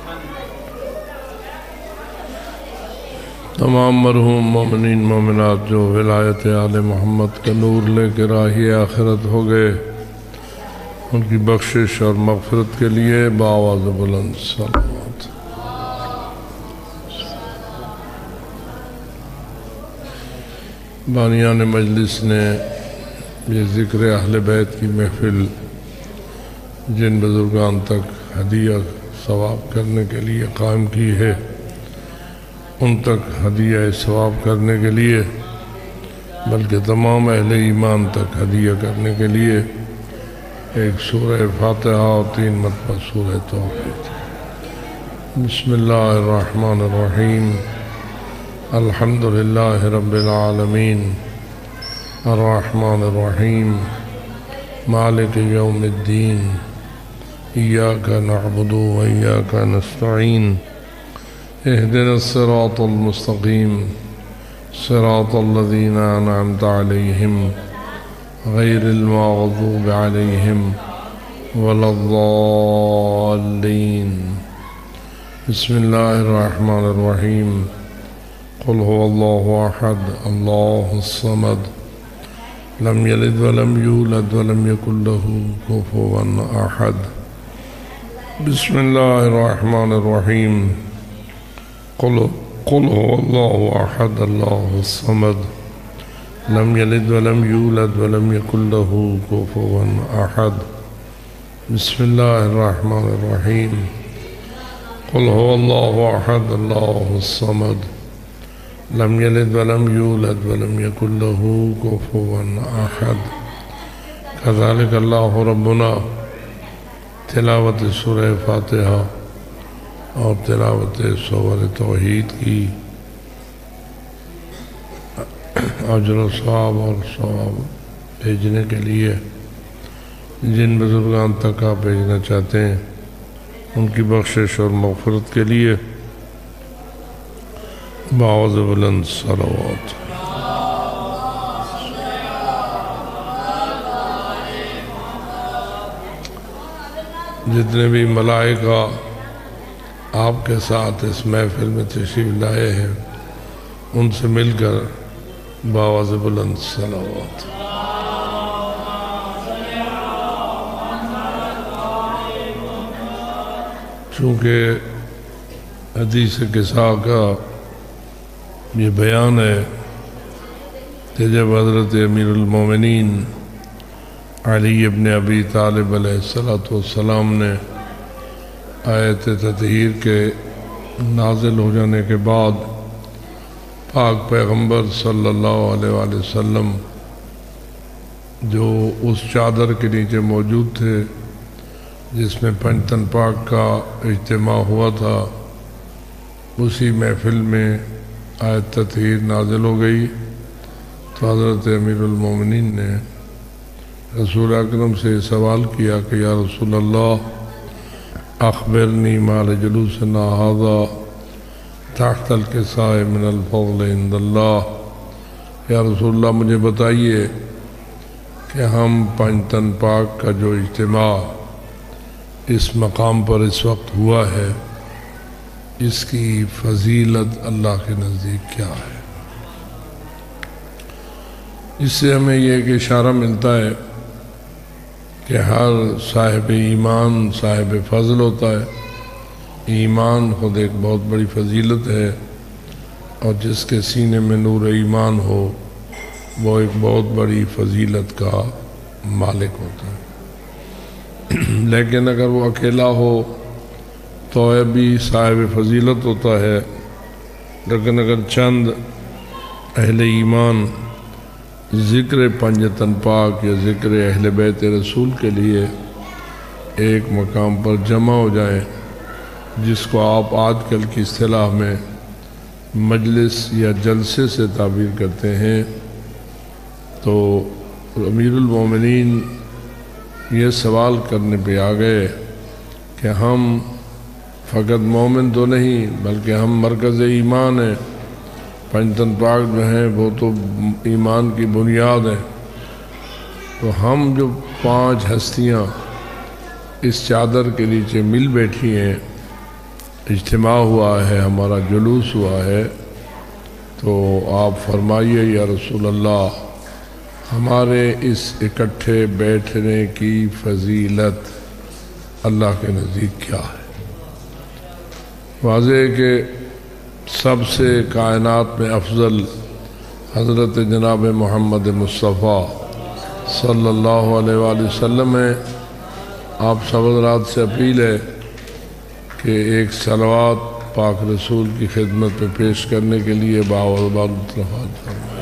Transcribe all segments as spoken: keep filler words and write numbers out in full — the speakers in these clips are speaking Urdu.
تمام مرحوم مومنین مومنات جو ولایت آل محمد کا نور لے کے راہی آخرت ہو گئے، ان کی بخشش اور مغفرت کے لیے بآواز بلند صلوات۔ بانیان مجلس نے یہ ذکر اہل بیت کی محفل جن بزرگان تک ہدیہ ثواب کرنے کے لیے قائم کی ہے، ان تک ہدیہ ثواب کرنے کے لیے بلکہ تمام اہل ایمان تک ہدیہ کرنے کے لیے ایک سورہ فاتحہ اور تین مرتبہ سورہ توحید۔ بسم اللہ الرحمن الرحیم۔ الحمدللہ رب العالمین الرحمن الرحیم مالک یوم الدین ایاک نعبد و ایاک نستعین اہدنا الصراط المستقیم صراط الذین انعمت علیہم غیر المغضوب علیہم ولا الضالین۔ بسم اللہ الرحمن الرحیم۔ قل هو اللہ احد اللہ الصمد لم یلد ولم یولد ولم یکن له کفوا احد۔ بسم اللہ الرحمن الرحیم۔ قل قل هو الله احد الله الصمد لم يلد ولم يولد ولم يكن له كفوا احد۔ بسم الله الرحمن الرحيم۔ قل هو الله احد الله الصمد لم يلد ولم يولد ولم يكن له كفوا احد۔ كذلك الله ربنا۔ تلاوت سورہ فاتحہ اور تلاوت سورہ توحید کی اجر و ثواب اور ثواب بھیجنے کے لیے جن بزرگان تک آپ بھیجنا چاہتے ہیں، ان کی بخشش اور مغفرت کے لیے بآواز بلند صلوات۔ جتنے بھی ملائکہ آپ کے ساتھ اس محفل میں تشریف لائے ہیں، ان سے مل کر بآواز بلند صلوات۔ چونکہ حدیث قصہ کا یہ بیان ہے کہ جب حضرت امیر المومنین علی ابن ابی طالب علیہ السلام نے آیت تطہیر کے نازل ہو جانے کے بعد پاک پیغمبر صلی اللہ علیہ وآلہ وسلم جو اس چادر کے نیچے موجود تھے جس میں پنجتن پاک کا اجتماع ہوا تھا، اسی محفل میں آیت تطہیر نازل ہو گئی، تو حضرت امیر المومنین نے رسول اکرم سے سوال کیا کہ یا رسول اللہ اخبرنی مال جلوسنا ھذا تحت الکساء من الفضل عند اللہ۔ یا رسول اللہ مجھے بتائیے کہ ہم پنجتن پاک کا جو اجتماع اس مقام پر اس وقت ہوا ہے، اس کی فضیلت اللہ کے نزدیک کیا ہے؟ اس سے ہمیں یہ ایک اشارہ ملتا ہے کہ ہر صاحب ایمان صاحب فضل ہوتا ہے۔ ایمان خود ایک بہت بڑی فضیلت ہے، اور جس کے سینے میں نور ایمان ہو وہ ایک بہت بڑی فضیلت کا مالک ہوتا ہے۔ لیکن اگر وہ اکیلا ہو تو یہ بھی صاحب فضیلت ہوتا ہے، لیکن اگر چند اہل ایمان ذکر پنجتن پاک یا ذکر اہل بیت رسول کے لیے ایک مقام پر جمع ہو جائیں، جس کو آپ آج کل کی اصطلاح میں مجلس یا جلسے سے تعبیر کرتے ہیں، تو امیر المومنین یہ سوال کرنے پہ آ گئے کہ ہم فقط مومن تو نہیں بلکہ ہم مرکز ایمان ہیں، پنجتن پاک جو ہیں وہ تو ایمان کی بنیاد ہے، تو ہم جو پانچ ہستیاں اس چادر کے نیچے مل بیٹھی ہیں، اجتماع ہوا ہے، ہمارا جلوس ہوا ہے، تو آپ فرمائیے یا رسول اللہ ہمارے اس اکٹھے بیٹھنے کی فضیلت اللہ کے نزدیک کیا ہے؟ واضح ہے کہ سب سے کائنات میں افضل حضرت جناب محمد مصطفیٰ صلی اللہ علیہ وآلہ وسلم ہے۔ آپ سب حضرات سے اپیل ہے کہ ایک صلوات پاک رسول کی خدمت میں پیش کرنے کے لیے باوضبان التفات فرمائیں۔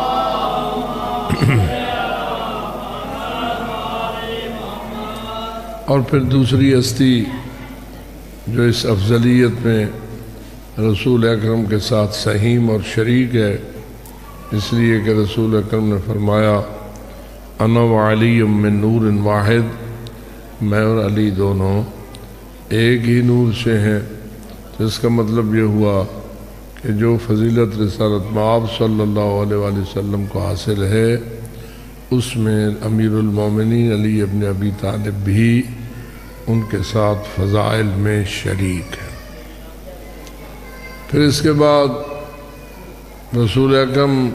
اور پھر دوسری ہستی جو اس افضلیت میں رسول اکرم کے ساتھ سہیم اور شریک ہے، اس لیے کہ رسول اکرم نے فرمایا انا وعلی من نور واحد، میں اور علی دونوں ایک ہی نور سے ہیں۔ جس کا مطلب یہ ہوا کہ جو فضیلت رسالت مآب صلی اللہ علیہ وآلہ وسلم کو حاصل ہے، اس میں امیر المومنین علی ابن ابی طالب بھی ان کے ساتھ فضائل میں شریک ہے۔ پھر اس کے بعد رسول اکرم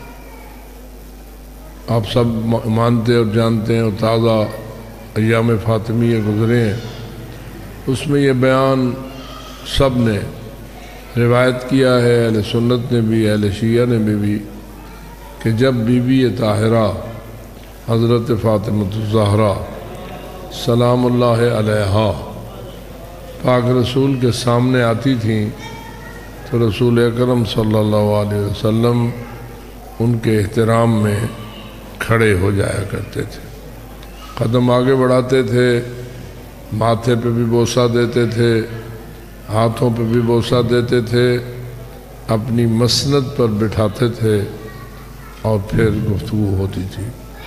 آپ سب مانتے اور جانتے ہیں اور تازہ ایام فاطمیہ گزرے ہیں، اس میں یہ بیان سب نے روایت کیا ہے، اہل سنت نے بھی، اہل شیعہ نے بھی بھی کہ جب بی بی طاہرہ حضرت فاطمہ الزہرا سلام اللہ علیہا پاک رسول کے سامنے آتی تھیں تو رسول اکرم صلی اللہ علیہ وسلم ان کے احترام میں کھڑے ہو جایا کرتے تھے، قدم آگے بڑھاتے تھے، ماتھے پہ بھی بوسہ دیتے تھے، ہاتھوں پہ بھی بوسہ دیتے تھے، اپنی مسند پر بٹھاتے تھے اور پھر گفتگو ہوتی تھی۔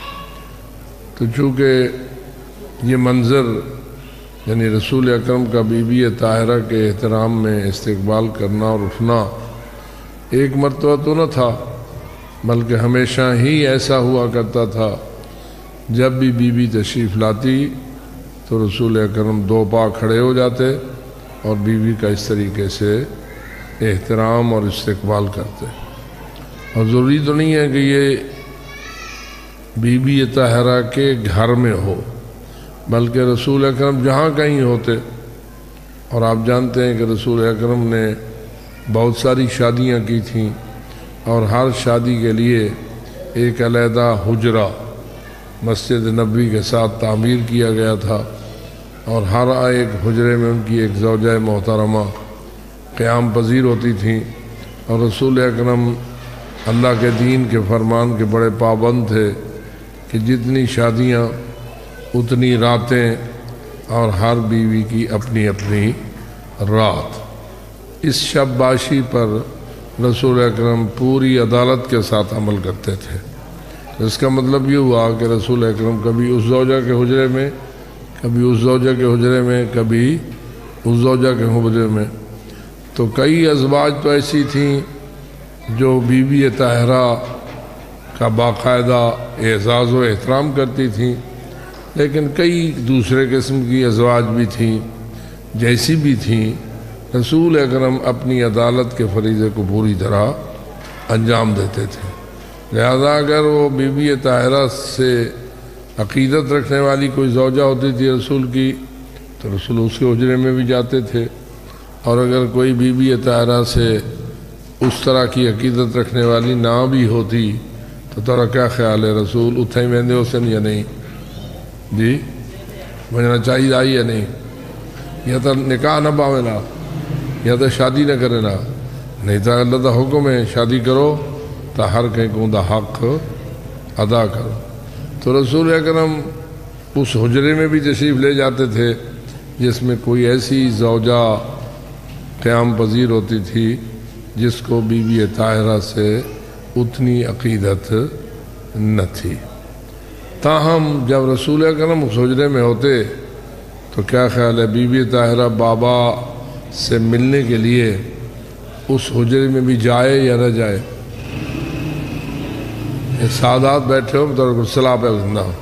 تو چونکہ یہ منظر یعنی رسول اکرم کا بی بی طاہرہ کے احترام میں استقبال کرنا اور اٹھنا ایک مرتبہ تو نہ تھا، بلکہ ہمیشہ ہی ایسا ہوا کرتا تھا۔ جب بھی بی بی تشریف لاتی تو رسول اکرم دو پا کھڑے ہو جاتے اور بی بی کا اس طریقے سے احترام اور استقبال کرتے۔ اور ضروری تو نہیں ہے کہ یہ بی بی طاہرہ کے گھر میں ہو، بلکہ رسول اکرم جہاں کہیں ہوتے، اور آپ جانتے ہیں کہ رسول اکرم نے بہت ساری شادیاں کی تھیں اور ہر شادی کے لیے ایک علیحدہ حجرہ مسجد نبوی کے ساتھ تعمیر کیا گیا تھا، اور ہر ایک حجرے میں ان کی ایک زوجہ محترمہ قیام پذیر ہوتی تھیں، اور رسول اکرم اللہ کے دین کے فرمان کے بڑے پابند تھے کہ جتنی شادیاں اتنی راتیں اور ہر بیوی کی اپنی اپنی رات۔ اس شب باشی پر رسول اکرم پوری عدالت کے ساتھ عمل کرتے تھے۔ اس کا مطلب یہ ہوا کہ رسول اکرم کبھی اس زوجہ کے حجرے میں، کبھی اس زوجہ کے حجرے میں، کبھی اس زوجہ کے حجرے میں۔ تو کئی ازواج تو ایسی تھیں جو بی بی طاہرہ کا باقاعدہ اعزاز و احترام کرتی تھیں، لیکن کئی دوسرے قسم کی ازواج بھی تھیں، جیسی بھی تھیں رسول اکرم اپنی عدالت کے فریضے کو پوری طرح انجام دیتے تھے۔ لہذا اگر وہ بی بی طاہرہ سے عقیدت رکھنے والی کوئی زوجہ ہوتی تھی رسول کی تو رسول اس کے حجرے میں بھی جاتے تھے، اور اگر کوئی بی بی طاہرہ سے اس طرح کی عقیدت رکھنے والی نہ بھی ہوتی تو تیرا کیا خیال ہے رسول اتھائی ویندے حسن یا نہیں؟ جی بجنا چاہیے آئی یا نہیں؟ یا تو نکاح نہ پاوینا، یا تو شادی نہ کرے نا، نہیں تو اللہ دا حکم ہے شادی کرو تو ہر کہیں کو دا حق ادا کرو۔ تو رسول اکرم اس حجرے میں بھی تشریف لے جاتے تھے جس میں کوئی ایسی زوجہ قیام پذیر ہوتی تھی جس کو بی بی طاہرہ سے اتنی عقیدت نہ تھی۔ تاہم جب رسول اکرم اس حجرے میں ہوتے تو کیا خیال ہے بی بی طاہرہ بابا سے ملنے کے لیے اس حجرے میں بھی جائے یا نہ جائے؟ سادات بیٹھے ہو تو صلاح پہ زندہ ہو،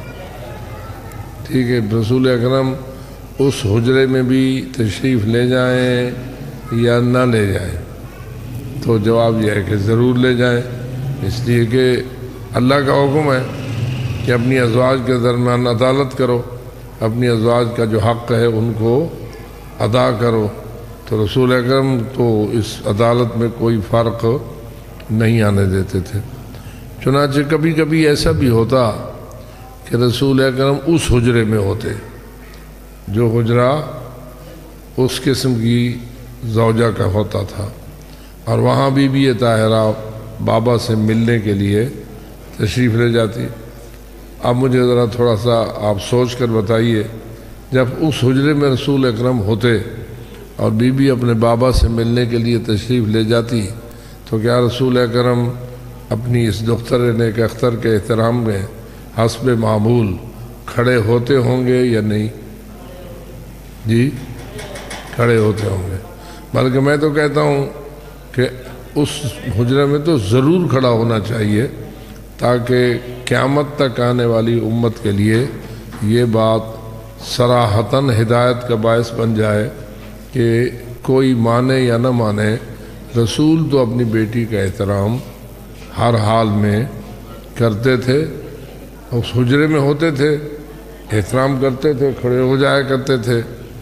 ٹھیک ہے، رسول اکرم اس حجرے میں بھی تشریف لے جائیں یا نہ لے جائیں؟ تو جواب یہ ہے کہ ضرور لے جائیں، اس لیے کہ اللہ کا حکم ہے کہ اپنی ازواج کے درمیان عدالت کرو، اپنی ازواج کا جو حق ہے ان کو ادا کرو۔ تو رسول اکرم تو اس عدالت میں کوئی فرق نہیں آنے دیتے تھے۔ چنانچہ کبھی کبھی ایسا بھی ہوتا کہ رسول اکرم اس حجرے میں ہوتے جو حجرہ اس قسم کی زوجہ کا ہوتا تھا، اور وہاں بی بی طاہرہ بابا سے ملنے کے لیے تشریف لے جاتی۔ اب مجھے ذرا تھوڑا سا آپ سوچ کر بتائیے، جب اس حجرے میں رسول اکرم ہوتے اور بی بی اپنے بابا سے ملنے کے لیے تشریف لے جاتی، تو کیا رسول اکرم اپنی اس دختر نیک اختر کے احترام میں حسب معمول کھڑے ہوتے ہوں گے یا نہیں؟ جی کھڑے ہوتے ہوں گے، بلکہ میں تو کہتا ہوں کہ اس حجرے میں تو ضرور کھڑا ہونا چاہیے، تاکہ قیامت تک آنے والی امت کے لیے یہ بات صراحتاً ہدایت کا باعث بن جائے کہ کوئی مانے یا نہ مانے، رسول تو اپنی بیٹی کا احترام ہر حال میں کرتے تھے، اس حجرے میں ہوتے تھے، احترام کرتے تھے، کھڑے ہو جایا کرتے تھے۔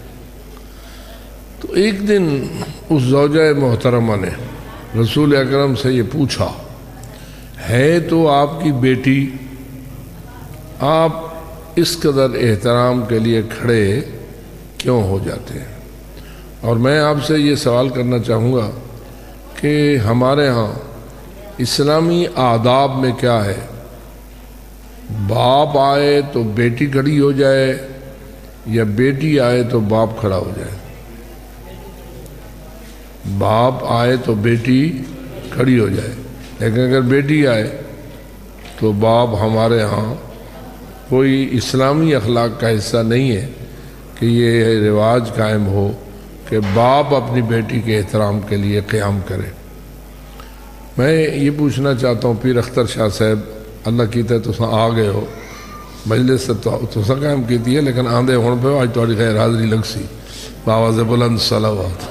تو ایک دن اس زوجہ محترمہ نے رسول اکرم سے یہ پوچھا، ہے تو آپ کی بیٹی، آپ اس قدر احترام کے لیے کھڑے کیوں ہو جاتے ہیں؟ اور میں آپ سے یہ سوال کرنا چاہوں گا کہ ہمارے ہاں اسلامی آداب میں کیا ہے؟ باپ آئے تو بیٹی کھڑی ہو جائے یا بیٹی آئے تو باپ کھڑا ہو جائے؟ باپ آئے تو بیٹی کھڑی ہو جائے، لیکن اگر بیٹی آئے تو باپ ہمارے ہاں کوئی اسلامی اخلاق کا حصہ نہیں ہے کہ یہ رواج قائم ہو کہ باپ اپنی بیٹی کے احترام کے لیے قیام کرے۔ میں یہ پوچھنا چاہتا ہوں پیر اختر شاہ صاحب، اللہ کیتا ہے تساں آ گئے ہو، مجلس تساں قائم کیتی ہے لیکن آندھے ہون پہ آج تھوڑی خیر حاضری لگ سی، باواز بلند صلوات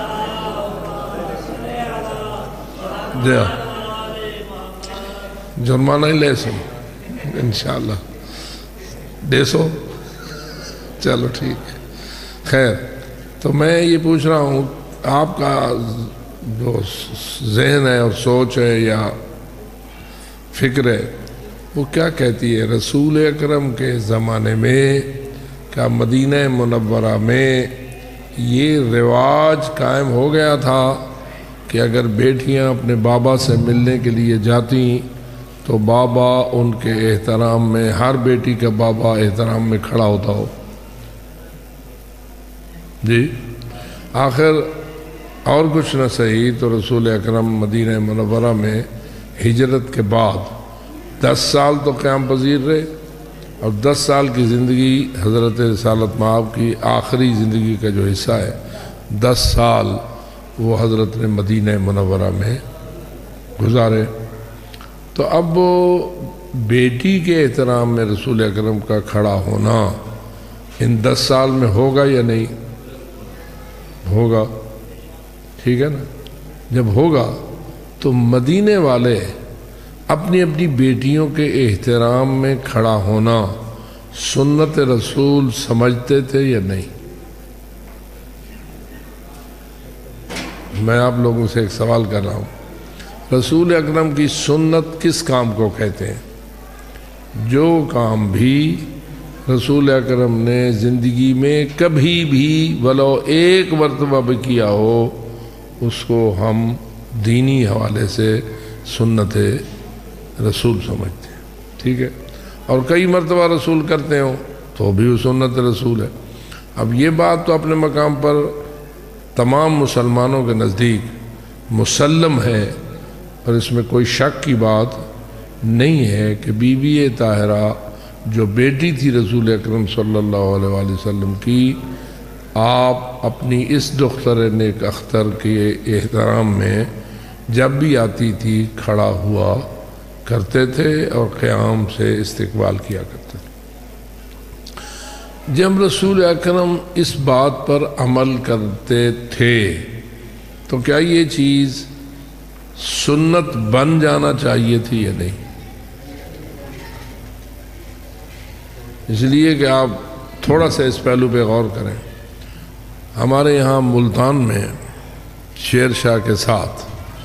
جی جرمانہ ہی لے سو انشاءاللہ دے سو، چلو ٹھیک ہے خیر۔ تو میں یہ پوچھ رہا ہوں آپ کا جو ذہن ہے اور سوچ ہے یا فکر ہے وہ کیا کہتی ہے؟ رسول اکرم کے زمانے میں کیا مدینہ منورہ میں یہ رواج قائم ہو گیا تھا کہ اگر بیٹیاں اپنے بابا سے ملنے کے لیے جاتیں تو بابا ان کے احترام میں، ہر بیٹی کا بابا احترام میں کھڑا ہوتا ہو؟ جی آخر اور کچھ نہ صحیح تو رسول اکرم مدینہ منورہ میں ہجرت کے بعد دس سال تو قیام پذیر رہے، اور دس سال کی زندگی حضرت رسالت مآب کی آخری زندگی کا جو حصہ ہے، دس سال وہ حضرت نے مدینہ منورہ میں گزارے۔ تو اب بیٹی کے احترام میں رسول اکرم کا کھڑا ہونا ان دس سال میں ہوگا یا نہیں ہوگا؟ ٹھیک ہے نا؟ جب ہوگا تو مدینے والے اپنی اپنی بیٹیوں کے احترام میں کھڑا ہونا سنت رسول سمجھتے تھے یا نہیں؟ میں آپ لوگوں سے ایک سوال کر رہا ہوں، رسول اکرم کی سنت کس کام کو کہتے ہیں؟ جو کام بھی رسول اکرم نے زندگی میں کبھی بھی ولو ایک مرتبہ بھی کیا ہو، اس کو ہم دینی حوالے سے سنت رسول سمجھتے ہیں، ٹھیک ہے؟ اور کئی مرتبہ رسول کرتے ہوں تو بھی وہ سنت رسول ہے۔ اب یہ بات تو اپنے مقام پر تمام مسلمانوں کے نزدیک مسلم ہے، اور اس میں کوئی شک کی بات نہیں ہے کہ بی بی طاہرہ جو بیٹی تھی رسول اکرم صلی اللہ علیہ وآلہ وسلم کی، آپ اپنی اس دختر نیک اختر کے احترام میں جب بھی آتی تھی کھڑا ہوا کرتے تھے اور قیام سے استقبال کیا کرتے تھے۔ جب رسول اکرم اس بات پر عمل کرتے تھے تو کیا یہ چیز سنت بن جانا چاہیے تھی یا نہیں؟ اس لیے کہ آپ تھوڑا سا اس پہلو پہ غور کریں. ہمارے یہاں ملتان میں شیر شاہ کے ساتھ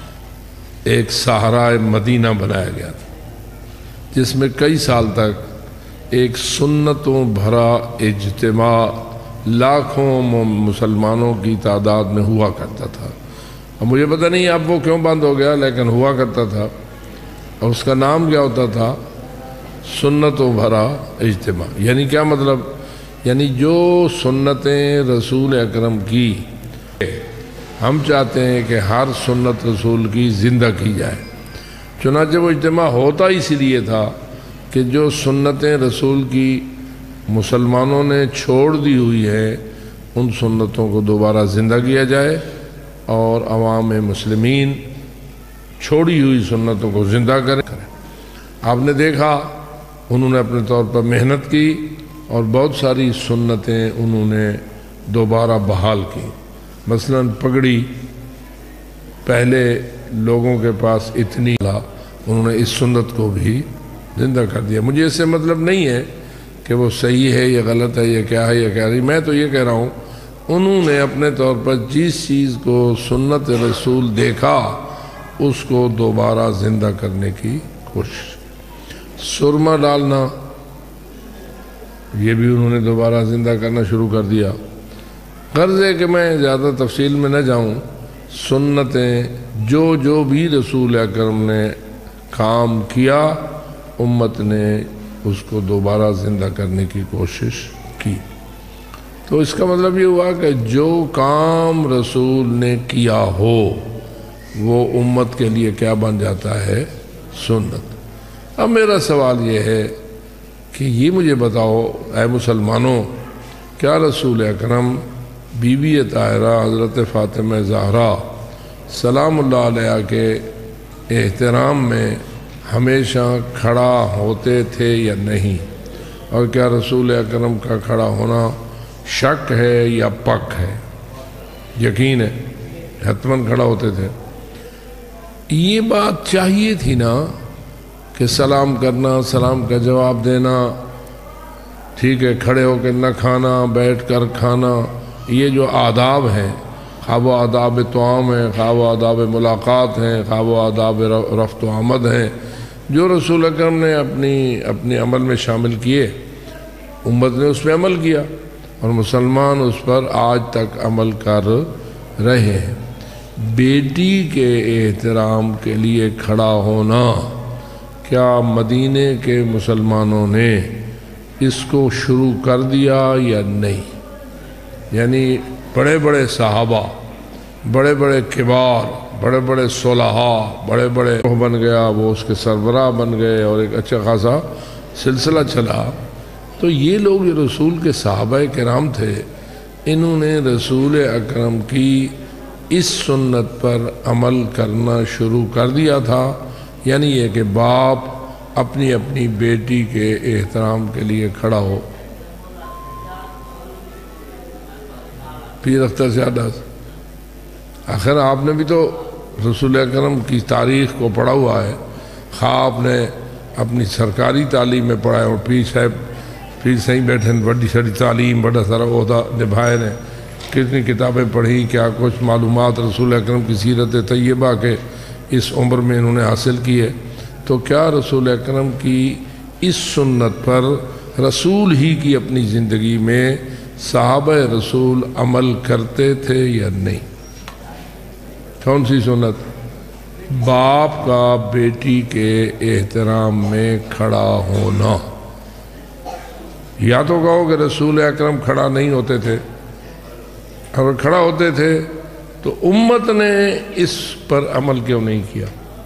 ایک صحرائے مدینہ بنایا گیا تھا، جس میں کئی سال تک ایک سنتوں بھرا اجتماع لاکھوں مسلمانوں کی تعداد میں ہوا کرتا تھا. اب مجھے پتہ نہیں اب وہ کیوں بند ہو گیا، لیکن ہوا کرتا تھا، اور اس کا نام کیا ہوتا تھا؟ سنتوں بھرا اجتماع. یعنی کیا مطلب؟ یعنی جو سنتیں رسول اکرم کی ہم چاہتے ہیں کہ ہر سنت رسول کی زندہ کی جائے. چنانچہ وہ اجتماع ہوتا اسی لیے تھا کہ جو سنتیں رسول کی مسلمانوں نے چھوڑ دی ہوئی ہے ان سنتوں کو دوبارہ زندہ کیا جائے، اور عوام مسلمین چھوڑی ہوئی سنتوں کو زندہ کریں. آپ نے دیکھا انہوں نے اپنے طور پر محنت کی اور بہت ساری سنتیں انہوں نے دوبارہ بحال کی. مثلا پگڑی پہلے لوگوں کے پاس اتنی تھا، انہوں نے اس سنت کو بھی زندہ کر دیا. مجھے اس سے مطلب نہیں ہے کہ وہ صحیح ہے یا غلط ہے یا کیا ہے یا کیا نہیں. میں تو یہ کہہ رہا ہوں انہوں نے اپنے طور پر جس چیز کو سنت رسول دیکھا اس کو دوبارہ زندہ کرنے کی کوشش. سرما ڈالنا یہ بھی انہوں نے دوبارہ زندہ کرنا شروع کر دیا. غرض ہے کہ میں زیادہ تفصیل میں نہ جاؤں. سنتیں جو جو بھی رسول اکرم نے کام کیا امت نے اس کو دوبارہ زندہ کرنے کی کوشش کی. تو اس کا مطلب یہ ہوا کہ جو کام رسول نے کیا ہو وہ امت کے لیے کیا بن جاتا ہے؟ سنت. اب میرا سوال یہ ہے کہ یہ مجھے بتاؤ اے مسلمانوں، کیا رسول اکرم بی بی طاہرہ حضرت فاطمہ زہرا سلام اللہ علیہ کے احترام میں ہمیشہ کھڑا ہوتے تھے یا نہیں؟ اور کیا رسول اکرم کا کھڑا ہونا شک ہے یا پک ہے؟ یقین ہے حتماً کھڑا ہوتے تھے. یہ بات چاہیے تھی نا کہ سلام کرنا، سلام کا جواب دینا، ٹھیک ہے، کھڑے ہو کے نہ کھانا، بیٹھ کر کھانا، یہ جو آداب ہیں، خواہ وہ آداب طعام ہیں، خواہ وہ آداب ملاقات ہیں، خواہ وہ آداب رفت و آمد ہیں، جو رسول اکرم نے اپنی اپنے عمل میں شامل کیے امت نے اس پہ عمل کیا اور مسلمان اس پر آج تک عمل کر رہے ہیں. بیٹی کے احترام کے لیے کھڑا ہونا، کیا مدینے کے مسلمانوں نے اس کو شروع کر دیا یا نہیں؟ یعنی بڑے بڑے صحابہ، بڑے بڑے کبار، بڑے بڑے صلحاء، بڑے بڑے بن گیا، وہ اس کے سربراہ بن گئے اور ایک اچھا خاصا سلسلہ چلا. تو یہ لوگ جو رسول کے صحابہ کرام تھے انہوں نے رسول اکرم کی اس سنت پر عمل کرنا شروع کر دیا تھا. یعنی یہ کہ باپ اپنی اپنی بیٹی کے احترام کے لیے کھڑا ہو. پیر اختر سیادہ، آخر آپ نے بھی تو رسول اکرم کی تاریخ کو پڑھا ہوا ہے، خواہ آپ نے اپنی سرکاری تعلیم میں پڑھا ہے، اور پیر صاحب پیر صحیح بیٹھے بڑی ساری تعلیم، بڑا سارا عہدہ نبھائے نے، کتنی کتابیں پڑھی، کیا کچھ معلومات رسول اکرم کی سیرت طیبہ کے اس عمر میں انہوں نے حاصل کی ہے. تو کیا رسول اکرم کی اس سنت پر رسول ہی کی اپنی زندگی میں صحابہ رسول عمل کرتے تھے یا نہیں؟ کون سی سنت؟ باپ کا بیٹی کے احترام میں کھڑا ہونا. یا تو کہو کہ رسول اکرم کھڑا نہیں ہوتے تھے، اگر کھڑا ہوتے تھے تو امت نے اس پر عمل کیوں نہیں کیا؟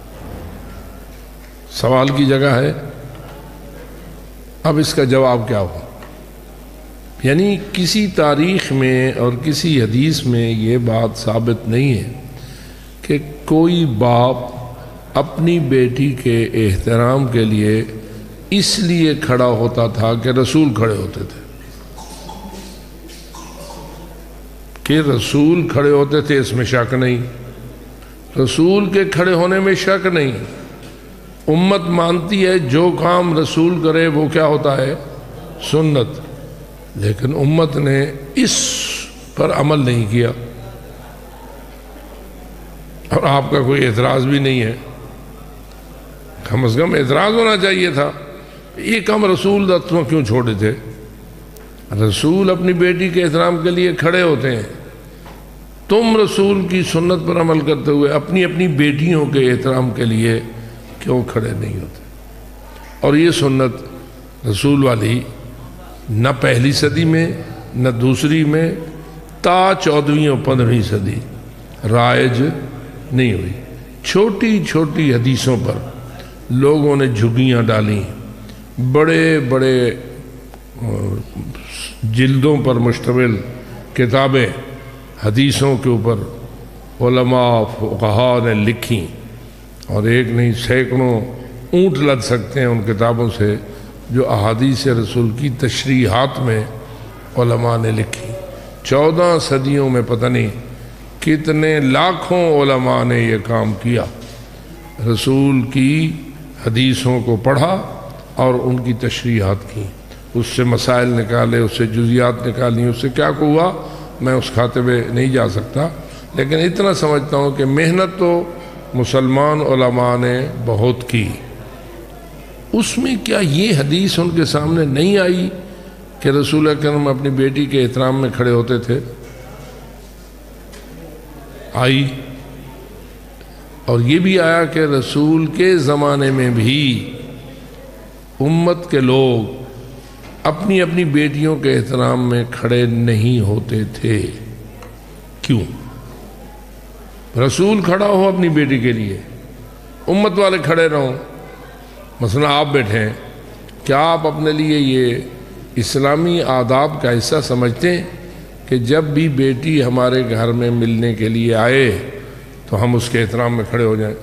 سوال کی جگہ ہے. اب اس کا جواب کیا ہو؟ یعنی کسی تاریخ میں اور کسی حدیث میں یہ بات ثابت نہیں ہے کہ کوئی باپ اپنی بیٹی کے احترام کے لیے اس لیے کھڑا ہوتا تھا کہ رسول کھڑے ہوتے تھے. کہ رسول کھڑے ہوتے تھے اس میں شک نہیں. رسول کے کھڑے ہونے میں شک نہیں، امت مانتی ہے جو کام رسول کرے وہ کیا ہوتا ہے؟ سنت، لیکن امت نے اس پر عمل نہیں کیا، اور آپ کا کوئی اعتراض بھی نہیں ہے، کم از کم اعتراض ہونا چاہیے تھا، یہ کم رسول دتوں کیوں چھوڑے تھے؟ رسول اپنی بیٹی کے احترام کے لیے کھڑے ہوتے ہیں، تم رسول کی سنت پر عمل کرتے ہوئے اپنی اپنی بیٹیوں کے احترام کے لیے کیوں کھڑے نہیں ہوتے؟ اور یہ سنت رسول والی نہ پہلی صدی میں نہ دوسری میں تا چودہویں اور پندرہویں صدی رائج نہیں ہوئی۔ چھوٹی چھوٹی حدیثوں پر لوگوں نے جھگیاں ڈالیں، بڑے بڑے جلدوں پر مشتمل کتابیں حدیثوں کے اوپر علماء فقہاء نے لکھی، اور ایک نہیں سینکڑوں اونٹ لد سکتے ہیں ان کتابوں سے جو احادیث رسول کی تشریحات میں علماء نے لکھی۔ چودہ صدیوں میں پتہ نہیں کتنے لاکھوں علماء نے یہ کام کیا، رسول کی حدیثوں کو پڑھا اور ان کی تشریحات کی، اس سے مسائل نکالے، اس سے جزیات نکالی، اس سے کیا ہوا میں اس کھاتے میں نہیں جا سکتا، لیکن اتنا سمجھتا ہوں کہ محنت تو مسلمان علماء نے بہت کی۔ اس میں کیا یہ حدیث ان کے سامنے نہیں آئی کہ رسول اکرم اپنی بیٹی کے احترام میں کھڑے ہوتے تھے؟ آئی، اور یہ بھی آیا کہ رسول کے زمانے میں بھی امت کے لوگ اپنی اپنی بیٹیوں کے احترام میں کھڑے نہیں ہوتے تھے۔ کیوں؟ رسول کھڑا ہو اپنی بیٹی کے لیے، امت والے کھڑے رہو۔ مثلا آپ بیٹھے ہیں، کیا آپ اپنے لیے یہ اسلامی آداب کا حصہ سمجھتے ہیں کہ جب بھی بیٹی ہمارے گھر میں ملنے کے لیے آئے تو ہم اس کے احترام میں کھڑے ہو جائیں؟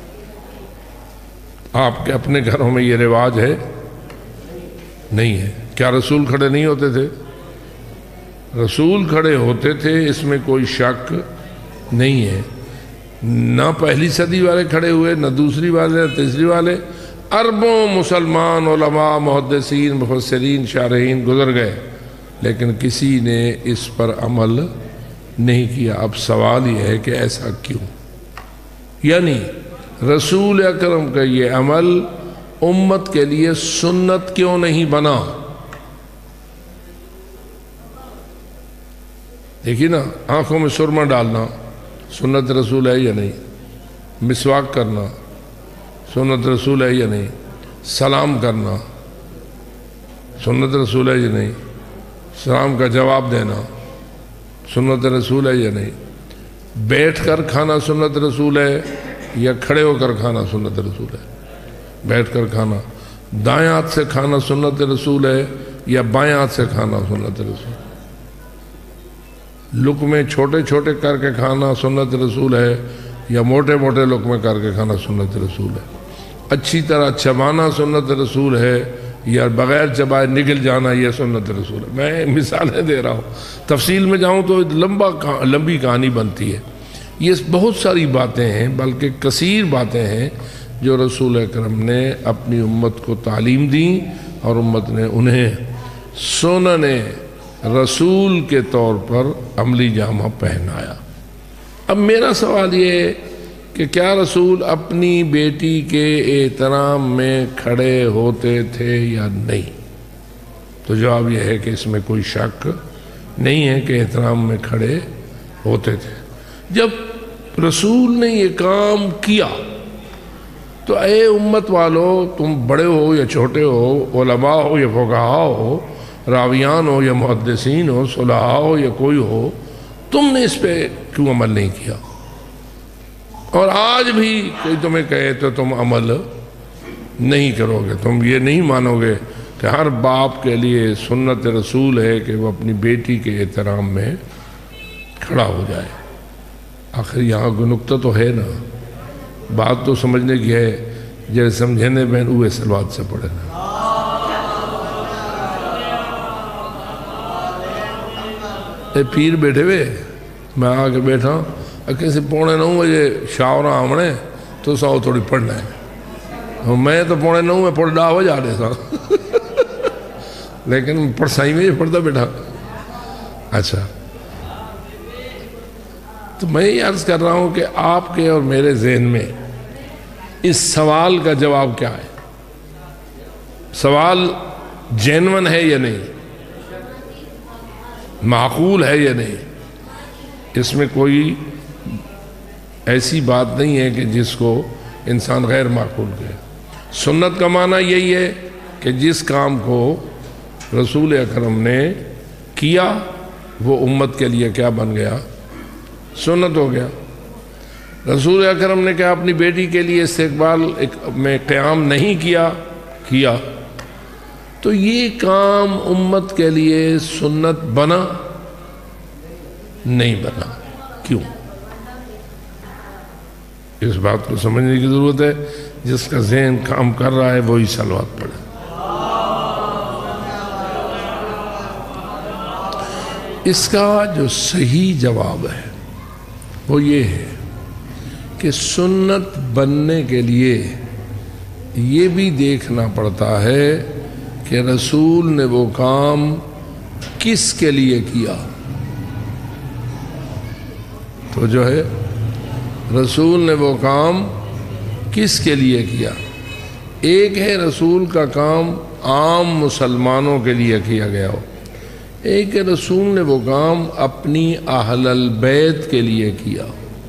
آپ کے اپنے گھروں میں یہ رواج ہے؟ نہیں ہے۔ کیا رسول کھڑے نہیں ہوتے تھے؟ رسول کھڑے ہوتے تھے، اس میں کوئی شک نہیں ہے۔ نہ پہلی صدی والے کھڑے ہوئے، نہ دوسری والے، نہ تیسری والے، اربوں مسلمان علماء محدثین مفسرین شارحین گزر گئے، لیکن کسی نے اس پر عمل نہیں کیا۔ اب سوال یہ ہے کہ ایسا کیوں؟ یعنی رسول اکرم کا یہ عمل امت کے لیے سنت کیوں نہیں بنا؟ دیکھیے نا، آنکھوں میں سرما ڈالنا سنت رسول ہے یا نہیں؟ مسواک کرنا سنت رسول ہے یا نہیں؟ سلام کرنا سنت رسول ہے یا نہیں؟ سلام کا جواب دینا سنت رسول ہے یا نہیں؟ بیٹھ کر کھانا سنت رسول ہے یا کھڑے ہو کر کھانا سنت رسول ہے؟ بیٹھ کر کھانا۔ دائیں ہاتھ سے کھانا سنت رسول ہے یا بائیں ہاتھ سے کھانا سنت رسول؟ لقمے چھوٹے چھوٹے کر کے کھانا سنت رسول ہے یا موٹے موٹے لقمے کر کے کھانا سنت رسول ہے؟ اچھی طرح چبانا سنت رسول ہے یا بغیر چبائے نگل جانا یہ سنت رسول ہے؟ میں مثالیں دے رہا ہوں، تفصیل میں جاؤں تو لمبا لمبی کہانی بنتی ہے۔ یہ بہت ساری باتیں ہیں، بلکہ کثیر باتیں ہیں جو رسول اکرم نے اپنی امت کو تعلیم دیں اور امت نے انہیں سنن رسول کے طور پر عملی جامہ پہنایا۔ اب میرا سوال یہ ہے کہ کیا رسول اپنی بیٹی کے احترام میں کھڑے ہوتے تھے یا نہیں؟ تو جواب یہ ہے کہ اس میں کوئی شک نہیں ہے کہ احترام میں کھڑے ہوتے تھے۔ جب رسول نے یہ کام کیا تو اے امت والو، تم بڑے ہو یا چھوٹے ہو، علماء ہو یا فقہاء ہو، راویان ہو یا محدثین ہو، صلحاء ہو یا کوئی ہو، تم نے اس پہ کیوں عمل نہیں کیا؟ اور آج بھی کوئی تمہیں کہے تو تم عمل نہیں کرو گے، تم یہ نہیں مانو گے کہ ہر باپ کے لیے سنت رسول ہے کہ وہ اپنی بیٹی کے احترام میں کھڑا ہو جائے۔ آخر یہاں کوئی نقطہ تو ہے نا، بات تو سمجھنے کی ہے، جیسے سمجھنے بہن اوے سلوات سے پڑھے نا۔ اے پیر بیٹھے ہوئے، میں آ کے بیٹھا کسی پونے نو بجے شاورا آمنے تو سو تھوڑی پڑھنا ہے، میں تو پونے نو میں پڑھ ڈا ہو جا رہے سا لیکن پڑھ سائی میں پڑھتا بیٹھا۔ اچھا، تو میں یہ عرض کر رہا ہوں کہ آپ کے اور میرے ذہن میں اس سوال کا جواب کیا ہے؟ سوال جینون ہے یا نہیں؟ معقول ہے یا نہیں؟ اس میں کوئی ایسی بات نہیں ہے کہ جس کو انسان غیر معقول کہے۔ سنت کا معنی یہی ہے کہ جس کام کو رسول اکرم نے کیا وہ امت کے لیے کیا بن گیا؟ سنت ہو گیا۔ رسول اکرم نے کیا اپنی بیٹی کے لیے استقبال میں قیام نہیں کیا؟ کیا۔ تو یہ کام امت کے لیے سنت بنا؟ نہیں بنا۔ کیوں؟ اس بات کو سمجھنے کی ضرورت ہے۔ جس کا ذہن کام کر رہا ہے وہی صلوات پڑھے۔ اس کا جو صحیح جواب ہے وہ یہ ہے کہ سنت بننے کے لیے یہ بھی دیکھنا پڑتا ہے کہ رسول نے وہ کام کس کے لیے کیا۔ تو جو ہے رسول نے وہ کام کس کے لیے کیا؟ ایک ہے رسول کا کام عام مسلمانوں کے لیے کیا گیا ہو، ایک ہے رسول نے وہ کام اپنی اہل البیت کے لیے کیا۔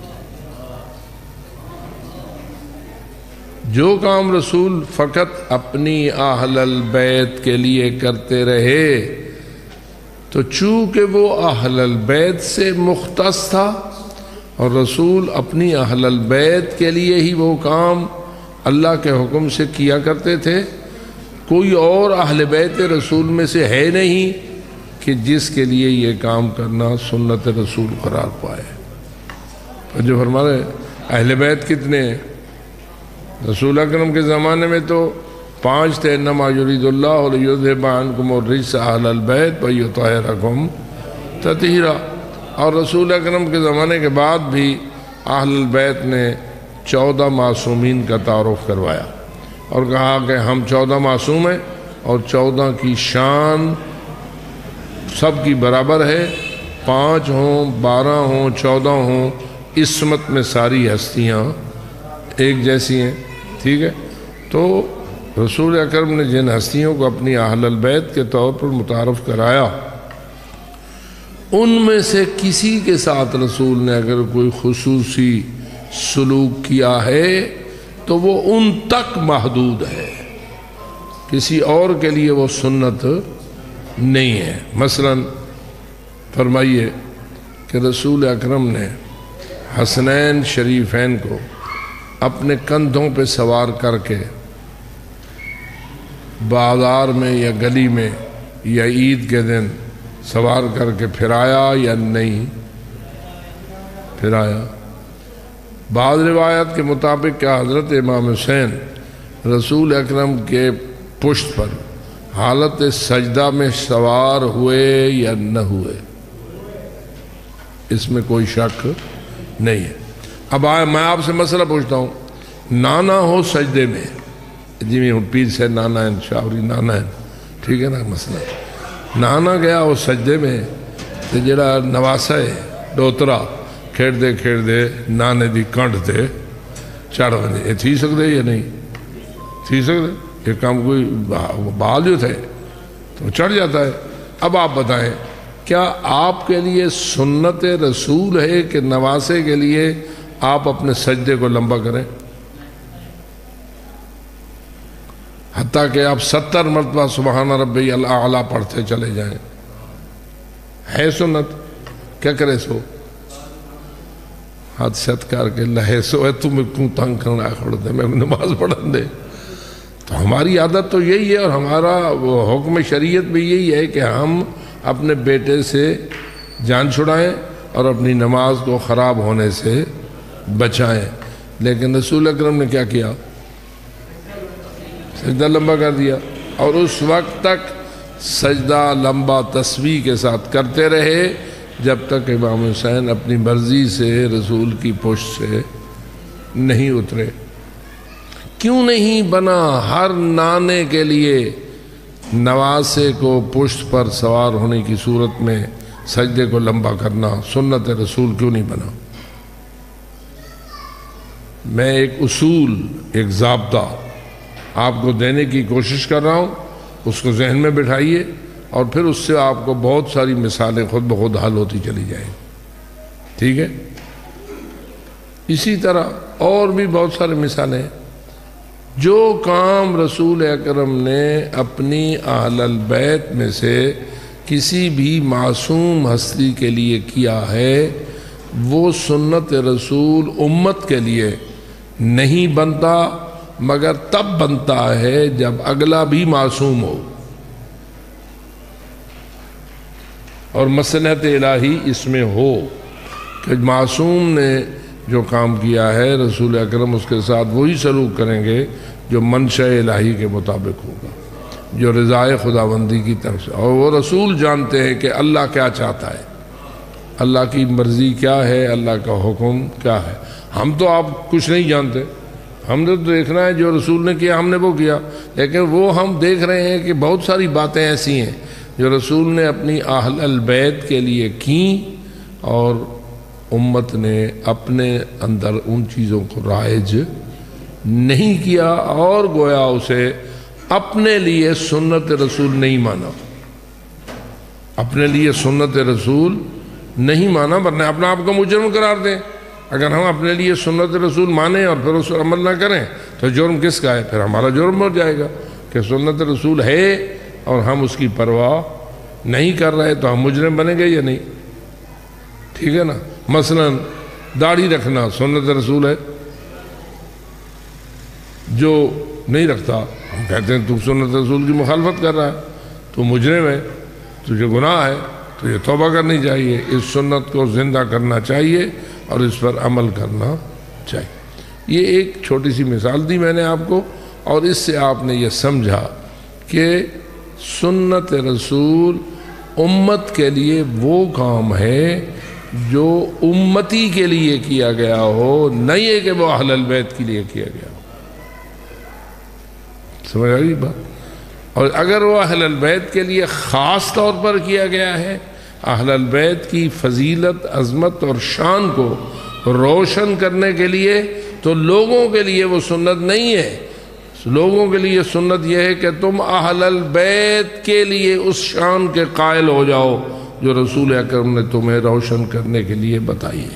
جو کام رسول فقط اپنی اہل البیت کے لیے کرتے رہے تو چونکہ وہ اہل البیت سے مختص تھا اور رسول اپنی اہل البیت کے لیے ہی وہ کام اللہ کے حکم سے کیا کرتے تھے، کوئی اور اہل بیت رسول میں سے ہے نہیں کہ جس کے لیے یہ کام کرنا سنت رسول قرار پائے۔ اور جو فرما رہے اہل بیت کتنے ہیں؟ رسول اکرم کے زمانے میں تو پانچ تھے، انما یرید اللہ لیذھب عنکم الرجس اہل البیت ویطہرکم تطہیرا۔ اور رسول اکرم کے زمانے کے بعد بھی اہل البیت نے چودہ معصومین کا تعارف کروایا اور کہا کہ ہم چودہ معصوم ہیں اور چودہ کی شان سب کی برابر ہے، پانچ ہوں، بارہ ہوں، چودہ ہوں، عصمت میں ساری ہستیاں ایک جیسی ہیں، ٹھیک ہے۔ تو رسول اکرم نے جن ہستیوں کو اپنی اہل البیت کے طور پر متعارف کرایا ان میں سے کسی کے ساتھ رسول نے اگر کوئی خصوصی سلوک کیا ہے تو وہ ان تک محدود ہے، کسی اور کے لیے وہ سنت نہیں ہے۔ مثلا فرمائیے کہ رسول اکرم نے حسنین شریفین کو اپنے کندھوں پہ سوار کر کے بازار میں یا گلی میں یا عید کے دن سوار کر کے پھرایا یا نہیں پھرایا؟ بعض روایت کے مطابق کہ حضرت امام حسین رسول اکرم کے پشت پر حالت سجدہ میں سوار ہوئے یا نہ ہوئے، اس میں کوئی شک نہیں ہے۔ اب آئے میں آپ سے مسئلہ پوچھتا ہوں، نانا ہو سجدے میں، جی میں پیر سے نانا ہے، شاوری نانا ہے، ٹھیک ہے نا مسئلہ، نانا گیا وہ سجدے میں تو جڑا نواسا ہے ڈوترا کھیڑ دے کھیڑ دے نانے دی کنڈ تے چڑھ بنے، یہ تھی سکتے یا نہیں تھی سکتے؟ یہ کام کوئی بال جو تھے تو چڑھ جاتا ہے۔ اب آپ بتائیں کیا آپ کے لیے سنت رسول ہے کہ نواسے کے لیے آپ اپنے سجدے کو لمبا کریں، حتیٰ کہ آپ ستر مرتبہ سبحان ربی الاعلیٰ پڑھتے چلے جائیں؟ ہے سنت؟ کیا کرے سو ہاتھ ست کر کے لہے سو ہے تمہیں کیوں تنگ کرنا کھڑ دے میں نماز پڑھن دے۔ تو ہماری عادت تو یہی ہے اور ہمارا وہ حکم شریعت بھی یہی ہے کہ ہم اپنے بیٹے سے جان چھڑائیں اور اپنی نماز کو خراب ہونے سے بچائیں، لیکن رسول اکرم نے کیا کیا؟ سجدہ لمبا کر دیا، اور اس وقت تک سجدہ لمبا تسبیح کے ساتھ کرتے رہے جب تک امام حسین اپنی مرضی سے رسول کی پشت سے نہیں اترے۔ کیوں نہیں بنا ہر نانے کے لیے نواسے کو پشت پر سوار ہونے کی صورت میں سجدے کو لمبا کرنا سنت رسول کیوں نہیں بنا؟ میں ایک اصول، ایک ضابطہ آپ کو دینے کی کوشش کر رہا ہوں، اس کو ذہن میں بٹھائیے، اور پھر اس سے آپ کو بہت ساری مثالیں خود بخود حل ہوتی چلی جائیں، ٹھیک ہے؟ اسی طرح اور بھی بہت سارے مثالیں ہیں۔ جو کام رسول اکرم نے اپنی اہل البیت میں سے کسی بھی معصوم ہستی کے لیے کیا ہے، وہ سنت رسول امت کے لیے نہیں بنتا، مگر تب بنتا ہے جب اگلا بھی معصوم ہو، اور مصلحت الہی اس میں ہو کہ معصوم نے جو کام کیا ہے رسول اکرم اس کے ساتھ وہی سلوک کریں گے جو منشاء الہی کے مطابق ہوگا، جو رضائے خداوندی کی طرف سے، اور وہ رسول جانتے ہیں کہ اللہ کیا چاہتا ہے، اللہ کی مرضی کیا ہے، اللہ کا حکم کیا ہے۔ ہم تو آپ کچھ نہیں جانتے، ہم نے تو دیکھنا ہے جو رسول نے کیا ہم نے وہ کیا، لیکن وہ ہم دیکھ رہے ہیں کہ بہت ساری باتیں ایسی ہیں جو رسول نے اپنی اہل البیت کے لیے کیں، اور امت نے اپنے اندر ان چیزوں کو رائج نہیں کیا، اور گویا اسے اپنے لیے سنت رسول نہیں مانا، اپنے لیے سنت رسول نہیں مانا، ورنہ اپنا آپ کو مجرم قرار دیں۔ اگر ہم اپنے لیے سنت رسول مانیں اور پھر اس پر عمل نہ کریں تو جرم کس کا ہے؟ پھر ہمارا جرم ہو جائے گا کہ سنت رسول ہے اور ہم اس کی پرواہ نہیں کر رہے، تو ہم مجرم بنیں گے یا نہیں؟ ٹھیک ہے نا؟ مثلا داڑھی رکھنا سنت رسول ہے، جو نہیں رکھتا ہم کہتے ہیں تو سنت رسول کی مخالفت کر رہا ہے، تو مجرم ہے، تجھے گناہ ہے، تو یہ توبہ کرنی چاہیے، اس سنت کو زندہ کرنا چاہیے اور اس پر عمل کرنا چاہیے۔ یہ ایک چھوٹی سی مثال دی میں نے آپ کو، اور اس سے آپ نے یہ سمجھا کہ سنت رسول امت کے لیے وہ کام ہے جو امتی کے لیے کیا گیا ہو، نہیں ہے کہ وہ اہل البیت کے لیے کیا گیا ہو۔ سمجھ آئی بات؟ اور اگر وہ اہل البیت کے لیے خاص طور پر کیا گیا ہے، اہل البیت کی فضیلت، عظمت اور شان کو روشن کرنے کے لیے، تو لوگوں کے لیے وہ سنت نہیں ہے۔ لوگوں کے لیے سنت یہ ہے کہ تم اہل البیت کے لیے اس شان کے قائل ہو جاؤ جو رسول اکرم نے تمہیں روشن کرنے کے لیے بتائی ہے۔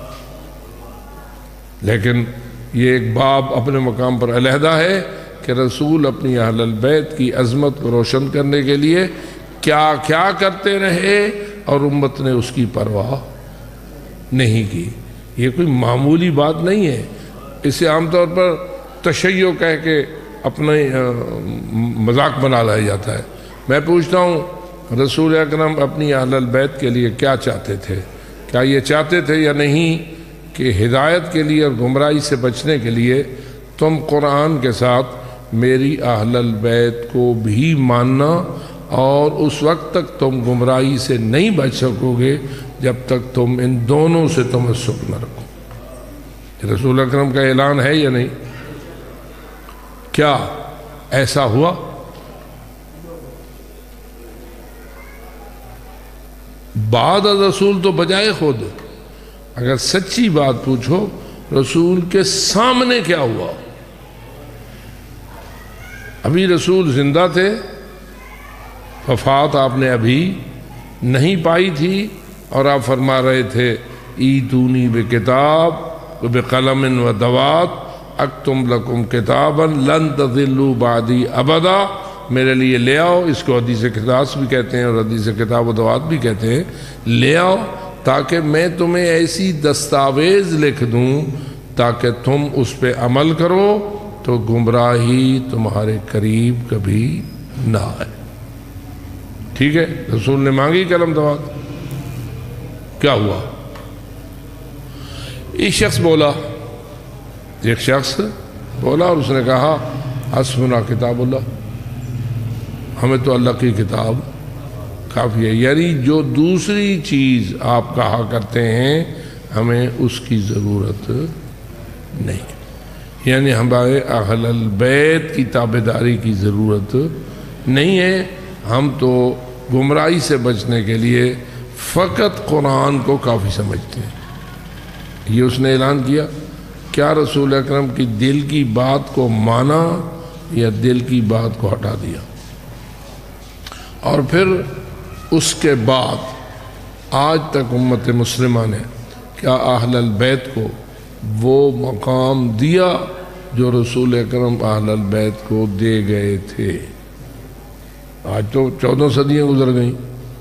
لیکن یہ ایک باب اپنے مقام پر علیحدہ ہے کہ رسول اپنی اہل البیت کی عظمت کو روشن کرنے کے لیے کیا کیا کرتے رہے، اور امت نے اس کی پرواہ نہیں کی۔ یہ کوئی معمولی بات نہیں ہے، اسے عام طور پر تشیع کہہ کے اپنے مذاق بنا لایا جاتا ہے۔ میں پوچھتا ہوں رسول اکرم اپنی اہل البیت کے لیے کیا چاہتے تھے؟ کیا یہ چاہتے تھے یا نہیں کہ ہدایت کے لیے اور گمراہی سے بچنے کے لیے تم قرآن کے ساتھ میری اہل البیت کو بھی ماننا، اور اس وقت تک تم گمراہی سے نہیں بچ سکو گے جب تک تم ان دونوں سے تمسک نہ رکھو۔ رسول اکرم کا اعلان ہے یا نہیں؟ کیا ایسا ہوا؟ بعد از رسول تو بجائے خود، اگر سچی بات پوچھو رسول کے سامنے کیا ہوا؟ ابھی رسول زندہ تھے، وفات آپ نے ابھی نہیں پائی تھی، اور آپ فرما رہے تھے ایتونی بکتاب بقلم و دوات اکتم لکم کتابا لن تضلوا بعدی ابدا، میرے لیے لے آؤ، اس کو حدیث کتاب بھی کہتے ہیں اور حدیث کتاب و دوات بھی کہتے ہیں، لے آؤ تاکہ میں تمہیں ایسی دستاویز لکھ دوں تاکہ تم اس پہ عمل کرو تو گمراہی تمہارے قریب کبھی نہ آئے۔ ٹھیک ہے، رسول نے مانگی قلم دوات، کیا ہوا؟ ایک شخص بولا ایک شخص بولا اور اس نے کہا حسبنا کتاب اللہ، ہمیں تو اللہ کی کتاب کافی ہے. یعنی جو دوسری چیز آپ کہا کرتے ہیں ہمیں اس کی ضرورت نہیں. یعنی ہمارے اہل البیت کی تابعداری کی ضرورت نہیں ہے. ہم تو گمراہی سے بچنے کے لیے فقط قرآن کو کافی سمجھتے ہیں. یہ اس نے اعلان کیا. کیا رسول اکرم کی دل کی بات کو مانا یا دل کی بات کو ہٹا دیا؟ اور پھر اس کے بعد آج تک امت مسلمہ نے کیا اہل البیت کو وہ مقام دیا جو رسول اکرم اہل البیت کو دے گئے تھے؟ آج تو چودہ صدیاں گزر گئیں.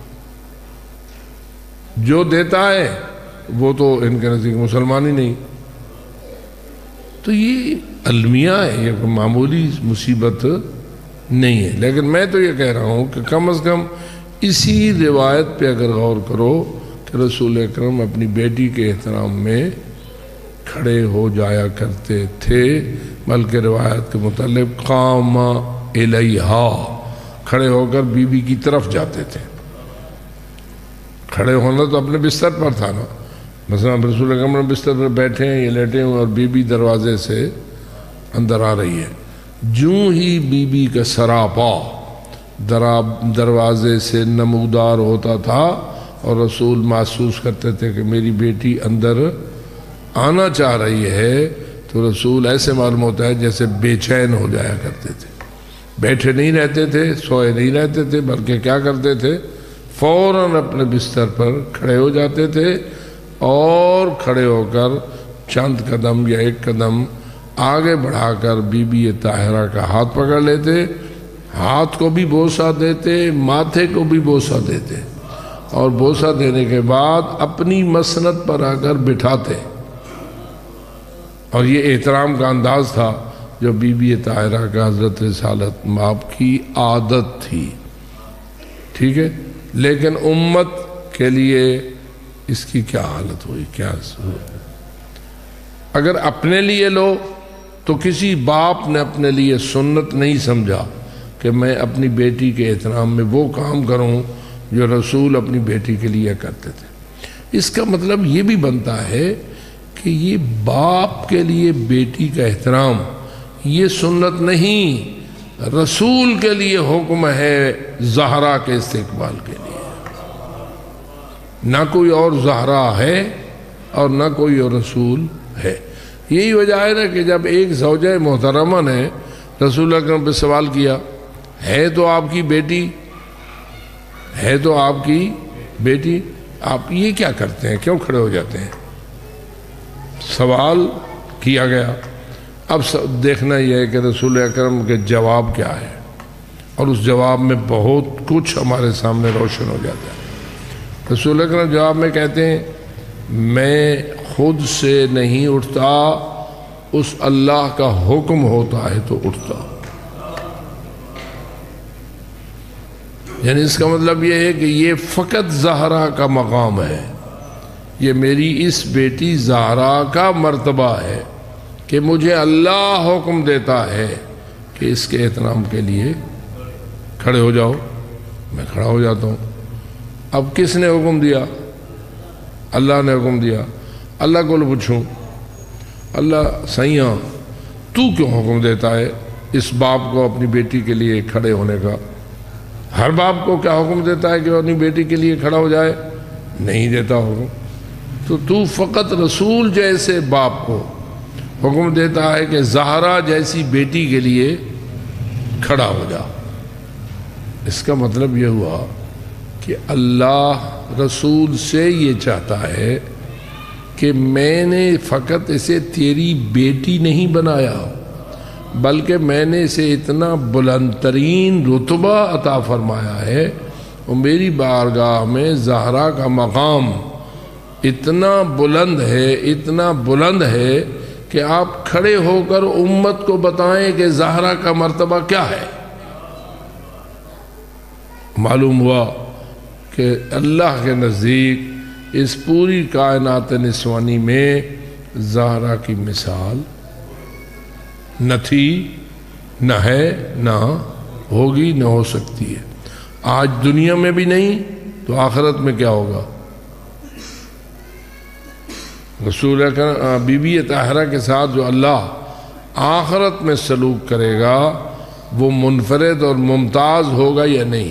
جو دیتا ہے وہ تو ان کے نزدیک مسلمان ہی نہیں. تو یہ المیہ ہے, یہ کوئی معمولی مصیبت نہیں ہے. لیکن میں تو یہ کہہ رہا ہوں کہ کم از کم اسی روایت پہ اگر غور کرو کہ رسول اکرم اپنی بیٹی کے احترام میں کھڑے ہو جایا کرتے تھے, بلکہ روایت کے متعلق قام الیہا, کھڑے ہو کر بی بی کی طرف جاتے تھے. کھڑے ہونا تو اپنے بستر پر تھا نا. مثلا رسول اکرم بستر پر بیٹھے ہیں یا لیٹے ہیں اور بی بی دروازے سے اندر آ رہی ہے. جوں ہی بی بی کا سراپا دروازے سے نمودار ہوتا تھا اور رسول محسوس کرتے تھے کہ میری بیٹی اندر آنا چاہ رہی ہے, تو رسول ایسے معلوم ہوتا ہے جیسے بے چین ہو جایا کرتے تھے. بیٹھے نہیں رہتے تھے, سوئے نہیں رہتے تھے, بلکہ کیا کرتے تھے, فوراً اپنے بستر پر کھڑے ہو جاتے تھے اور کھڑے ہو کر چند قدم یا ایک قدم آگے بڑھا کر بی بی طاہرہ کا ہاتھ پکڑ لیتے, ہاتھ کو بھی بوسہ دیتے, ماتھے کو بھی بوسہ دیتے, اور بوسہ دینے کے بعد اپنی مسند پر آ کر بٹھاتے. اور یہ احترام کا انداز تھا جو بی بی طاہرہ کا حضرت رسالت مآب کی عادت تھی. ٹھیک ہے, لیکن امت کے لیے اس کی کیا حالت ہوئی, کیا صورت ہے. اگر اپنے لیے لو تو کسی باپ نے اپنے لیے سنت نہیں سمجھا کہ میں اپنی بیٹی کے احترام میں وہ کام کروں جو رسول اپنی بیٹی کے لیے کرتے تھے. اس کا مطلب یہ بھی بنتا ہے کہ یہ باپ کے لیے بیٹی کا احترام یہ سنت نہیں, رسول کے لیے حکم ہے زہرا کے استقبال کے لیے. نہ کوئی اور زہرا ہے اور نہ کوئی اور رسول ہے. یہی وجہ ہے نا کہ جب ایک زوجہ محترمہ نے رسول اکرم پہ سوال کیا, ہے تو آپ کی بیٹی, ہے تو آپ کی بیٹی, آپ یہ کیا کرتے ہیں, کیوں کھڑے ہو جاتے ہیں؟ سوال کیا گیا. اب دیکھنا یہ ہے کہ رسول اکرم کے جواب کیا ہے, اور اس جواب میں بہت کچھ ہمارے سامنے روشن ہو جاتا ہے. رسول اکرم جواب میں کہتے ہیں, میں خود سے نہیں اٹھتا, اس اللہ کا حکم ہوتا ہے تو اٹھتا. یعنی اس کا مطلب یہ ہے کہ یہ فقط زہرا کا مقام ہے, یہ میری اس بیٹی زہرا کا مرتبہ ہے کہ مجھے اللہ حکم دیتا ہے کہ اس کے احترام کے لیے کھڑے ہو جاؤ, میں کھڑا ہو جاتا ہوں. اب کس نے حکم دیا؟ اللہ نے حکم دیا. اللہ کو پوچھوں, اللہ سیاں تو کیوں حکم دیتا ہے اس باپ کو اپنی بیٹی کے لیے کھڑے ہونے کا؟ ہر باپ کو کیا حکم دیتا ہے کہ وہ اپنی بیٹی کے لیے کھڑا ہو جائے؟ نہیں دیتا حکم. تو تو فقط رسول جیسے باپ کو حکم دیتا ہے کہ زہرا جیسی بیٹی کے لیے کھڑا ہو جا. اس کا مطلب یہ ہوا کہ اللہ رسول سے یہ چاہتا ہے کہ میں نے فقط اسے تیری بیٹی نہیں بنایا, بلکہ میں نے اسے اتنا بلند ترین رتبہ عطا فرمایا ہے, اور میری بارگاہ میں زہرا کا مقام اتنا بلند ہے, اتنا بلند ہے کہ آپ کھڑے ہو کر امت کو بتائیں کہ زہرا کا مرتبہ کیا ہے. معلوم ہوا کہ اللہ کے نزدیک اس پوری کائنات نسوانی میں زہرا کی مثال نہ تھی, نہ ہے, نہ ہوگی, نہ ہو سکتی ہے. آج دنیا میں بھی نہیں تو آخرت میں کیا ہوگا؟ رسول اکرم بی بی طاہرہ کے ساتھ جو اللہ آخرت میں سلوک کرے گا وہ منفرد اور ممتاز ہوگا یا نہیں؟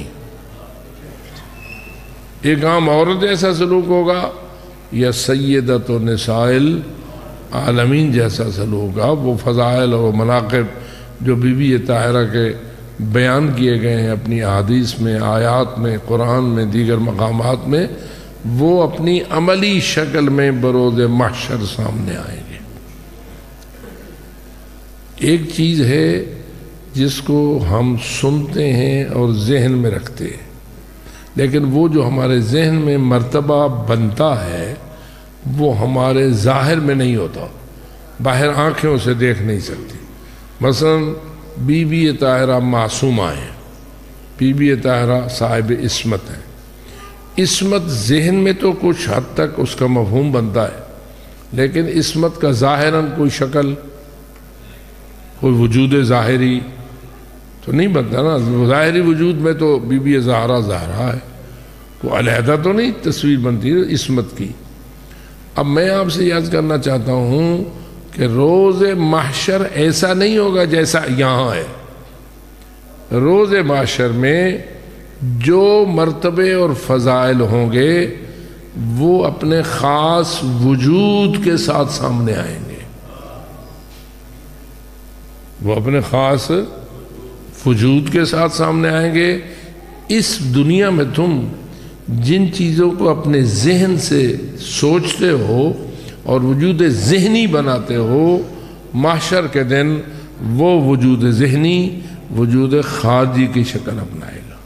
ایک عام عورت ایسا سلوک ہوگا یا سیدۃ نساء العالمین جیسا سلوک ہوگا؟ وہ فضائل اور مناقب جو بی بی طاہرہ کے بیان کیے گئے ہیں اپنی احادیث میں، آیات میں، قرآن میں، دیگر مقامات میں، وہ اپنی عملی شکل میں بروز محشر سامنے آئیں گے۔ ایک چیز ہے جس کو ہم سنتے ہیں اور ذہن میں رکھتے ہیں، لیکن وہ جو ہمارے ذہن میں مرتبہ بنتا ہے وہ ہمارے ظاہر میں نہیں ہوتا، باہر آنکھیں اسے دیکھ نہیں سکتی۔ مثلا بی بی طاہرہ معصومہ ہیں، بی بی طاہرہ صاحب عصمت ہیں، عصمت ذہن میں تو کچھ حد تک اس کا مفہوم بنتا ہے، لیکن عصمت کا ظاہراً کوئی شکل، کوئی وجود ظاہری تو نہیں بنتا نا۔ ظاہری وجود میں تو بی بی زہرا زہرا ہے، کوئی علیحدہ تو نہیں تصویر بنتی ہے عصمت کی۔ اب میں آپ سے یاد کرنا چاہتا ہوں کہ روز محشر ایسا نہیں ہوگا جیسا یہاں ہے۔ روز محشر میں جو مرتبے اور فضائل ہوں گے وہ اپنے خاص وجود کے ساتھ سامنے آئیں گے، وہ اپنے خاص وجود کے ساتھ سامنے آئیں گے۔ اس دنیا میں تم جن چیزوں کو اپنے ذہن سے سوچتے ہو اور وجود ذہنی بناتے ہو، محشر کے دن وہ وجود ذہنی وجود خارجی کی شکل اپنائے گا۔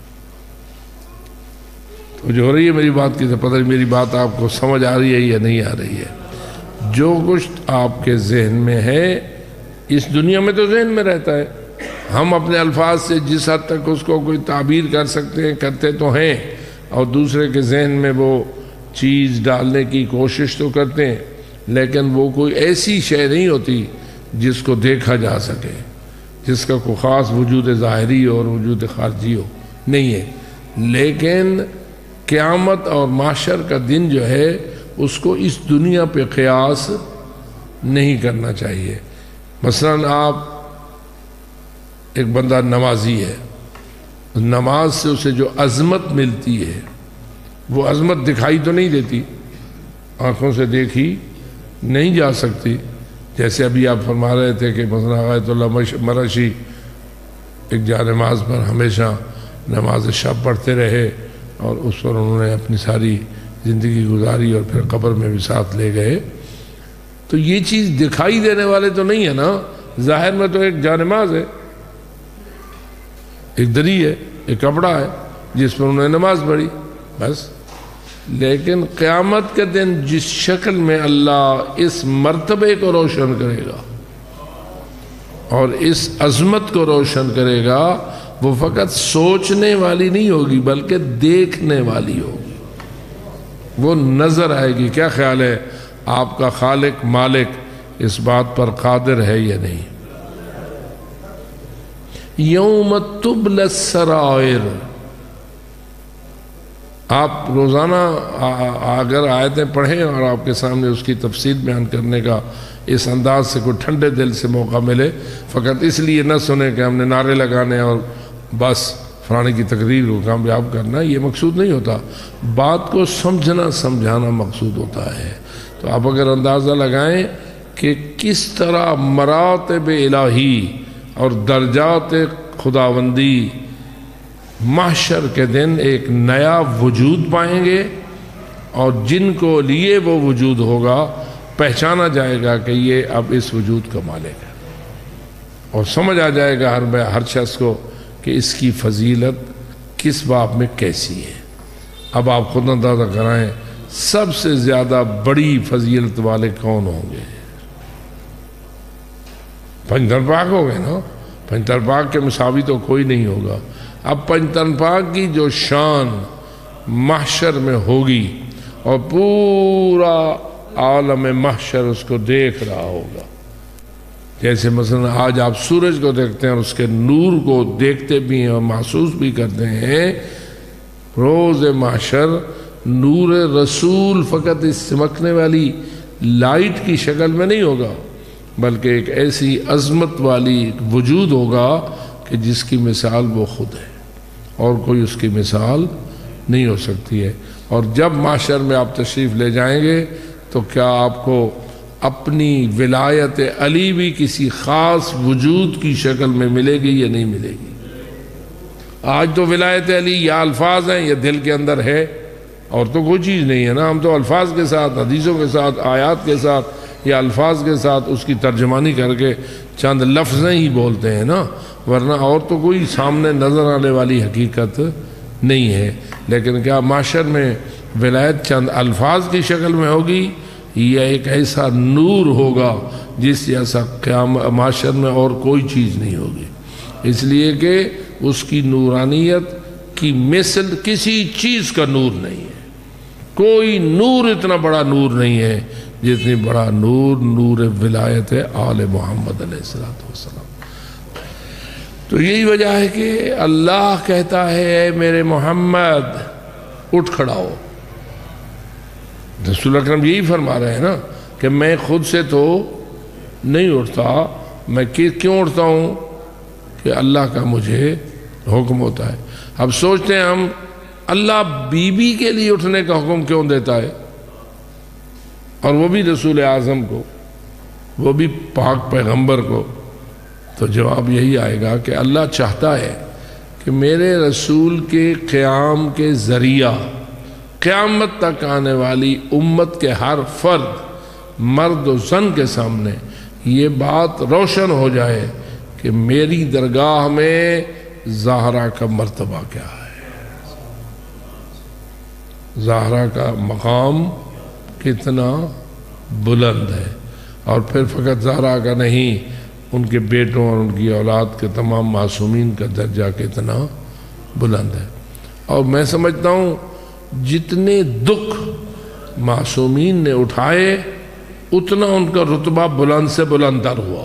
تو جو ہو رہی ہے میری بات کی، تو پتہ نہیں میری بات آپ کو سمجھ آ رہی ہے یا نہیں آ رہی ہے؟ جو کچھ آپ کے ذہن میں ہے اس دنیا میں تو ذہن میں رہتا ہے، ہم اپنے الفاظ سے جس حد تک اس کو کوئی تعبیر کر سکتے ہیں کرتے تو ہیں، اور دوسرے کے ذہن میں وہ چیز ڈالنے کی کوشش تو کرتے ہیں، لیکن وہ کوئی ایسی شے نہیں ہوتی جس کو دیکھا جا سکے، جس کا کوئی خاص وجود ظاہری اور وجود خارجی ہو، نہیں ہے۔ لیکن قیامت اور محشر کا دن جو ہے اس کو اس دنیا پہ قیاس نہیں کرنا چاہیے۔ مثلاً آپ ایک بندہ نمازی ہے، نماز سے اسے جو عظمت ملتی ہے وہ عظمت دکھائی تو نہیں دیتی، آنکھوں سے دیکھی نہیں جا سکتی۔ جیسے ابھی آپ فرما رہے تھے کہ مثلا آیت اللہ مرشی ایک جا نماز پر ہمیشہ نماز شب پڑھتے رہے اور اس پر انہوں نے اپنی ساری زندگی گزاری اور پھر قبر میں بھی ساتھ لے گئے۔ تو یہ چیز دکھائی دینے والے تو نہیں ہے نا، ظاہر میں تو ایک جا نماز ہے، ایک دری ہے، ایک کپڑا ہے جس پر انہوں نے نماز پڑھی بس۔ لیکن قیامت کے دن جس شکل میں اللہ اس مرتبے کو روشن کرے گا اور اس عظمت کو روشن کرے گا، وہ فقط سوچنے والی نہیں ہوگی بلکہ دیکھنے والی ہوگی، وہ نظر آئے گی۔ کیا خیال ہے آپ کا خالق مالک اس بات پر قادر ہے یا نہیں؟ یوم تبل السرائر، آپ روزانہ اگر آیتیں پڑھیں اور آپ کے سامنے اس کی تفصیل بیان کرنے کا اس انداز سے کوئی ٹھنڈے دل سے موقع ملے، فقط اس لیے نہ سنیں کہ ہم نے نعرے لگانے اور بس فلانے کی تقریر کو کامیاب کرنا، یہ مقصود نہیں ہوتا، بات کو سمجھنا سمجھانا مقصود ہوتا ہے۔ تو آپ اگر اندازہ لگائیں کہ کس طرح مراتب الہی اور درجات خداوندی محشر کے دن ایک نیا وجود پائیں گے، اور جن کو لیے وہ وجود ہوگا پہچانا جائے گا کہ یہ اب اس وجود کا مالک ہے، اور سمجھ آ جائے گا ہر ہر شخص کو کہ اس کی فضیلت کس باب میں کیسی ہے۔ اب آپ خود اندازہ کرائیں سب سے زیادہ بڑی فضیلت والے کون ہوں گے؟ پنجتن پاک ہو گئے نا، پنجتن پاک کے مساوی تو کوئی نہیں ہوگا۔ اب پنجتن پاک کی جو شان محشر میں ہوگی اور پورا عالم محشر اس کو دیکھ رہا ہوگا، جیسے مثلا آج آپ سورج کو دیکھتے ہیں اور اس کے نور کو دیکھتے بھی ہیں اور محسوس بھی کرتے ہیں، روز محشر نور رسول فقط اس چمکنے والی لائٹ کی شکل میں نہیں ہوگا، بلکہ ایک ایسی عظمت والی وجود ہوگا کہ جس کی مثال وہ خود ہے اور کوئی اس کی مثال نہیں ہو سکتی ہے۔ اور جب محشر میں آپ تشریف لے جائیں گے تو کیا آپ کو اپنی ولایت علی بھی کسی خاص وجود کی شکل میں ملے گی یا نہیں ملے گی؟ آج تو ولایت علی یا الفاظ ہیں یا دل کے اندر ہے، اور تو کوئی چیز نہیں ہے نا۔ ہم تو الفاظ کے ساتھ، حدیثوں کے ساتھ، آیات کے ساتھ یا الفاظ کے ساتھ اس کی ترجمانی کر کے چند لفظیں ہی بولتے ہیں نا، ورنہ اور تو کوئی سامنے نظر آنے والی حقیقت نہیں ہے۔ لیکن کیا معاشر میں ولایت چند الفاظ کی شکل میں ہوگی یا ایک ایسا نور ہوگا جس جیسا قیام معاشر میں اور کوئی چیز نہیں ہوگی؟ اس لیے کہ اس کی نورانیت کی مثل کسی چیز کا نور نہیں ہے۔ کوئی نور اتنا بڑا نور نہیں ہے جتنی بڑا نور نور ولایت آل محمد علیہ السلام۔ تو یہی وجہ ہے کہ اللہ کہتا ہے اے میرے محمد اٹھ کھڑا ہو۔ رسول اکرم یہی فرما رہے ہیں نا کہ میں خود سے تو نہیں اٹھتا، میں کیوں اٹھتا ہوں کہ اللہ کا مجھے حکم ہوتا ہے۔ اب سوچتے ہیں ہم اللہ بی بی کے لیے اٹھنے کا حکم کیوں دیتا ہے، اور وہ بھی رسول اعظم کو، وہ بھی پاک پیغمبر کو؟ تو جواب یہی آئے گا کہ اللہ چاہتا ہے کہ میرے رسول کے قیام کے ذریعہ قیامت تک آنے والی امت کے ہر فرد مرد و زن کے سامنے یہ بات روشن ہو جائے کہ میری درگاہ میں زہرا کا مرتبہ کیا ہے، زہرا کا مقام کتنا بلند ہے، اور پھر فقط زہرا کا نہیں، ان کے بیٹوں اور ان کی اولاد کے تمام معصومین کا درجہ کتنا بلند ہے۔ اور میں سمجھتا ہوں جتنے دکھ معصومین نے اٹھائے اتنا ان کا رتبہ بلند سے بلند تر ہوا،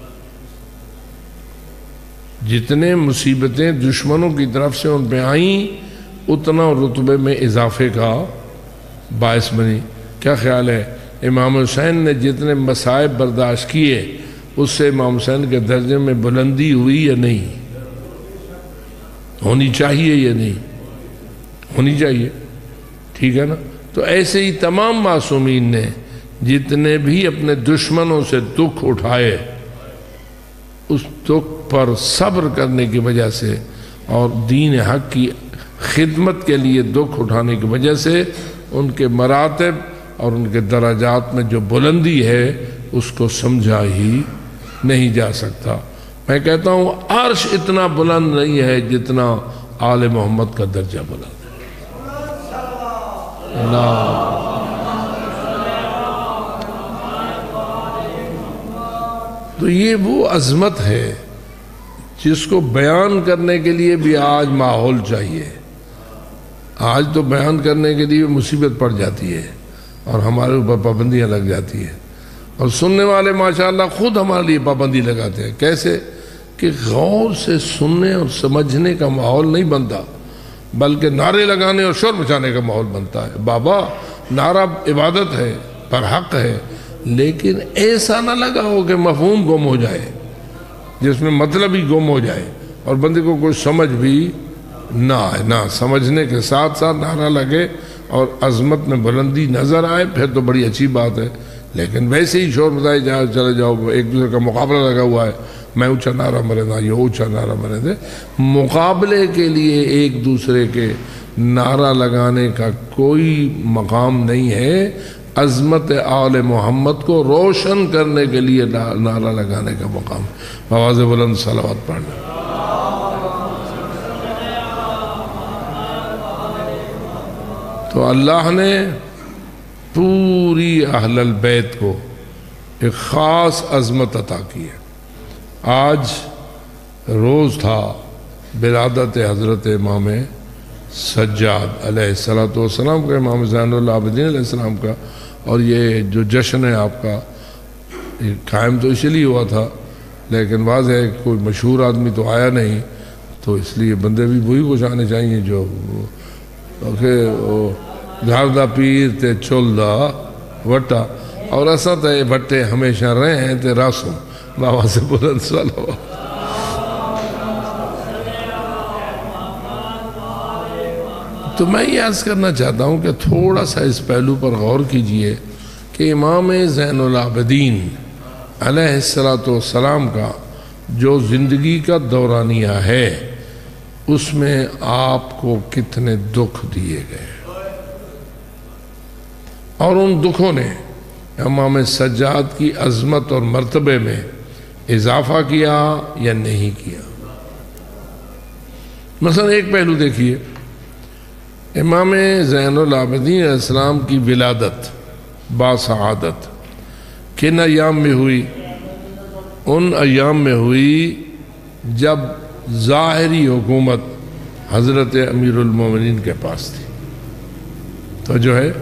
جتنے مصیبتیں دشمنوں کی طرف سے ان پہ آئیں اتنا رتبے میں اضافے کا باعث بنی۔ کیا خیال ہے امام حسین نے جتنے مصائب برداشت کیے اس سے امام حسین کے درجے میں بلندی ہوئی یا نہیں؟ ہونی چاہیے یا نہیں؟ ہونی چاہیے، ٹھیک ہے نا؟ تو ایسے ہی تمام معصومین نے جتنے بھی اپنے دشمنوں سے دکھ اٹھائے اس دکھ پر صبر کرنے کی وجہ سے اور دین حق کی خدمت کے لیے دکھ اٹھانے کی وجہ سے ان کے مراتب اور ان کے درجات میں جو بلندی ہے اس کو سمجھا ہی نہیں جا سکتا۔ میں کہتا ہوں عرش اتنا بلند نہیں ہے جتنا آل محمد کا درجہ بلند ہے۔ تو یہ وہ عظمت ہے جس کو بیان کرنے کے لیے بھی آج ماحول چاہیے۔ آج تو بیان کرنے کے لیے مصیبت پڑ جاتی ہے اور ہمارے اوپر پابندیاں لگ جاتی ہیں، اور سننے والے ماشاءاللہ خود ہمارے لیے پابندی لگاتے ہیں۔ کیسے کہ غور سے سننے اور سمجھنے کا ماحول نہیں بنتا، بلکہ نعرے لگانے اور شور مچانے کا ماحول بنتا ہے۔ بابا نعرہ عبادت ہے، پر حق ہے، لیکن ایسا نہ لگا ہو کہ مفہوم گم ہو جائے، جس میں مطلب ہی گم ہو جائے اور بندے کو کوئی سمجھ بھی نہ آئے۔ نہ سمجھنے کے ساتھ ساتھ نعرہ لگے اور عظمت میں بلندی نظر آئے پھر تو بڑی اچھی بات ہے، لیکن ویسے ہی شور مچائے جاؤ چلے جاؤ، ایک دوسرے کا مقابلہ لگا ہوا ہے، میں اونچا نعرہ مرے نہ یہ اونچا نعرہ مرے دے۔ مقابلے کے لیے ایک دوسرے کے نعرہ لگانے کا کوئی مقام نہیں ہے، عظمت آل محمد کو روشن کرنے کے لیے نعرہ لگانے کا مقام۔ آواز بلند صلوات پڑھنا۔ تو اللہ نے پوری اہل البیت کو ایک خاص عظمت عطا کی ہے۔ آج روز تھا ولادت حضرت امام سجاد علیہ الصلوۃ والسلام کا، امام زین العابدین علیہ السلام کا، اور یہ جو جشن ہے آپ کا قائم تو اسی لیے ہوا تھا، لیکن واضح ہے کہ کوئی مشہور آدمی تو آیا نہیں، تو اس لیے بندے بھی وہی کچھ آنے چاہیے جو گھر دا پیر تے چول دا وٹا اور اساں تے وٹے ہمیشہ رہے ہیں تے راسوں بابا سے بلند سوالو. تو میں یہ عرض کرنا چاہتا ہوں کہ تھوڑا سا اس پہلو پر غور کیجئے کہ امام زین العابدین علیہ السلام کا جو زندگی کا دورانیہ ہے اس میں آپ کو کتنے دکھ دیے گئے اور ان دکھوں نے امام سجاد کی عظمت اور مرتبے میں اضافہ کیا یا نہیں کیا. مثلا ایک پہلو دیکھیے، امام زین العابدین علیہ السلام کی ولادت باسعادت کن ایام میں ہوئی؟ ان ایام میں ہوئی جب ظاہری حکومت حضرت امیر المومنین کے پاس تھی. تو جو ہے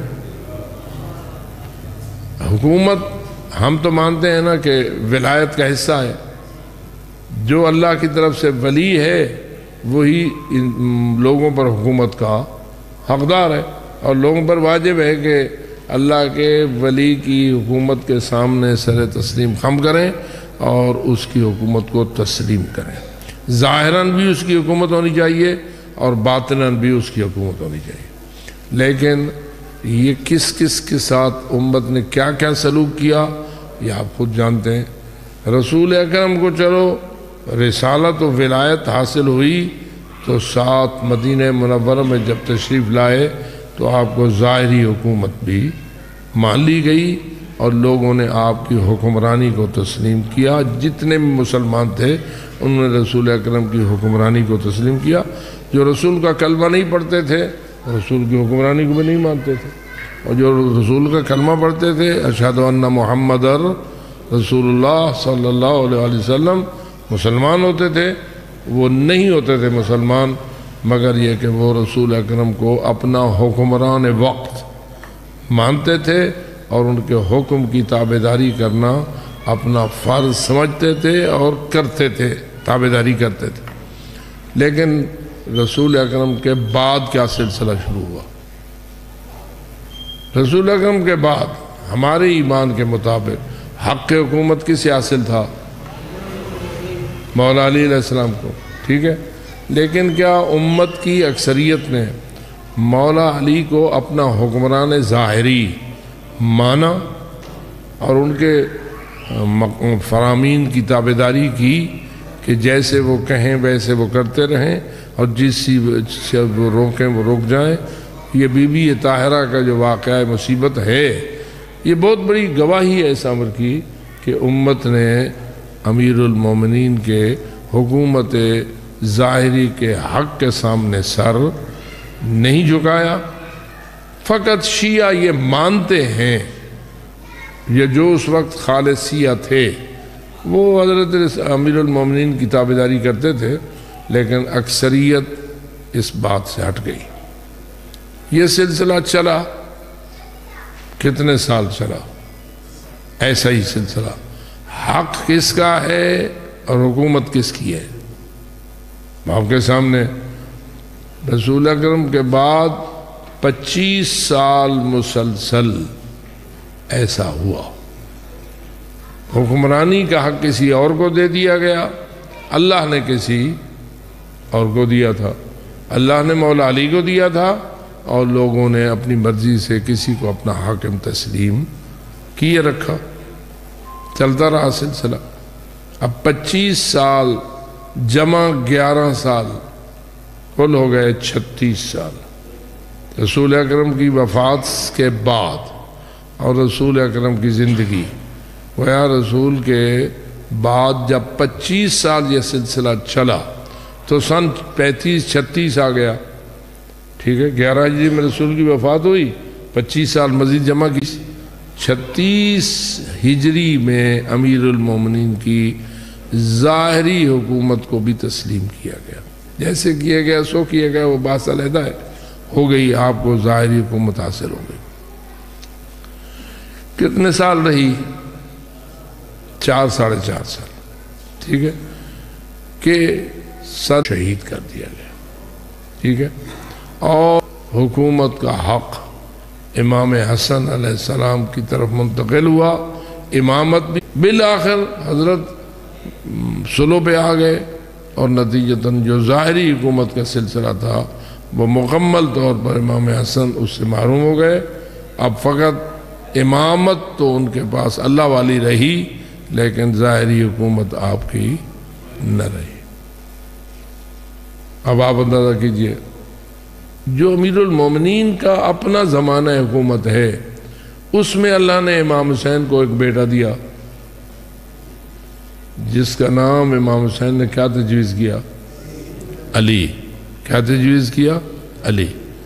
حکومت ہم تو مانتے ہیں نا کہ ولایت کا حصہ ہے، جو اللہ کی طرف سے ولی ہے وہی لوگوں پر حکومت کا حقدار ہے، اور لوگوں پر واجب ہے کہ اللہ کے ولی کی حکومت کے سامنے سر تسلیم خم کریں اور اس کی حکومت کو تسلیم کریں. ظاہراً بھی اس کی حکومت ہونی چاہیے اور باطناً بھی اس کی حکومت ہونی چاہیے. لیکن یہ کس کس کے ساتھ امت نے کیا کیا سلوک کیا یہ آپ خود جانتے ہیں. رسول اکرم کو چلو رسالت و ولایت حاصل ہوئی تو ساتھ مدینہ منورہ میں جب تشریف لائے تو آپ کو ظاہری حکومت بھی مان لی گئی اور لوگوں نے آپ کی حکمرانی کو تسلیم کیا. جتنے مسلمان تھے انہوں نے رسول اکرم کی حکمرانی کو تسلیم کیا. جو رسول کا کلمہ نہیں پڑھتے تھے رسول کی حکمرانی کو بھی نہیں مانتے تھے، اور جو رسول کا کلمہ پڑھتے تھے اشہد ان محمد رسول اللہ صلی اللہ علیہ وسلم مسلمان ہوتے تھے. وہ نہیں ہوتے تھے مسلمان مگر یہ کہ وہ رسول اکرم کو اپنا حکمران وقت مانتے تھے اور ان کے حکم کی تابعداری کرنا اپنا فرض سمجھتے تھے اور کرتے تھے، تابعداری کرتے تھے. لیکن رسول اکرم کے بعد کیا سلسلہ شروع ہوا؟ رسول اکرم کے بعد ہمارے ایمان کے مطابق حق حکومت کسے حاصل تھا؟ مولا علی علیہ السلام کو، ٹھیک ہے. لیکن کیا امت کی اکثریت نے مولا علی کو اپنا حکمران ظاہری مانا اور ان کے فرامین کی تابعداری کی کہ جیسے وہ کہیں ویسے وہ کرتے رہیں اور جس سے وہ روکیں وہ روک جائیں؟ یہ بی بی طاہرہ کا جو واقعہ مصیبت ہے یہ بہت بڑی گواہی ہے اس امر کی کہ امت نے امیر المومنین کے حکومت ظاہری کے حق کے سامنے سر نہیں جھکایا. فقط شیعہ یہ مانتے ہیں، یہ جو اس وقت خالص شیعہ تھے وہ حضرت امیر المومنین کی تابعداری کرتے تھے، لیکن اکثریت اس بات سے ہٹ گئی. یہ سلسلہ چلا کتنے سال چلا؟ ایسا ہی سلسلہ. حق کس کا ہے اور حکومت کس کی ہے؟ آپ کے سامنے رسول اکرم کے بعد پچیس سال مسلسل ایسا ہوا. حکمرانی کا حق کسی اور کو دے دیا گیا، اللہ نے کسی اور کو دیا تھا. اللہ نے مولا علی کو دیا تھا اور لوگوں نے اپنی مرضی سے کسی کو اپنا حاکم تسلیم کیے رکھا. چلتا رہا سلسلہ. اب پچیس سال جمع گیارہ سال کل ہو گئے چھتیس سال رسول اکرم کی وفات کے بعد اور رسول اکرم کی زندگی. گویا رسول کے بعد جب پچیس سال یہ سلسلہ چلا تو سن پینتیس چھتیس آ گیا، ٹھیک ہے. گیارہ ہجری میں رسول کی وفات ہوئی، پچیس سال مزید جمع کی، چھتیس ہجری میں امیر المومنین کی ظاہری حکومت کو بھی تسلیم کیا گیا. جیسے کیا گیا سو کیا گیا، وہ بات علیحدہ ہے. ہو گئی آپ کو ظاہری حکومت حاصل ہو گئی. کتنے سال رہی؟ چار ساڑھے چار سال، ٹھیک ہے، کہ سر شہید کر دیا گیا، ٹھیک ہے. اور حکومت کا حق امام حسن علیہ السلام کی طرف منتقل ہوا، امامت بھی بالآخر حضرت سلو پہ آ گئے، اور نتیجتاً جو ظاہری حکومت کا سلسلہ تھا وہ مکمل طور پر امام حسن اس سے محروم ہو گئے۔ اب فقط امامت تو ان کے پاس اللہ والی رہی، لیکن ظاہری حکومت آپ کی نہ رہی۔ اب آپ اندازہ کیجئے، جو امیر المومنین کا اپنا زمانہ حکومت ہے، اس میں اللہ نے امام حسین کو ایک بیٹا دیا جس کا نام امام حسین نے کیا تجویز کیا؟ علی۔ کیا تجویز کیا؟ علی۔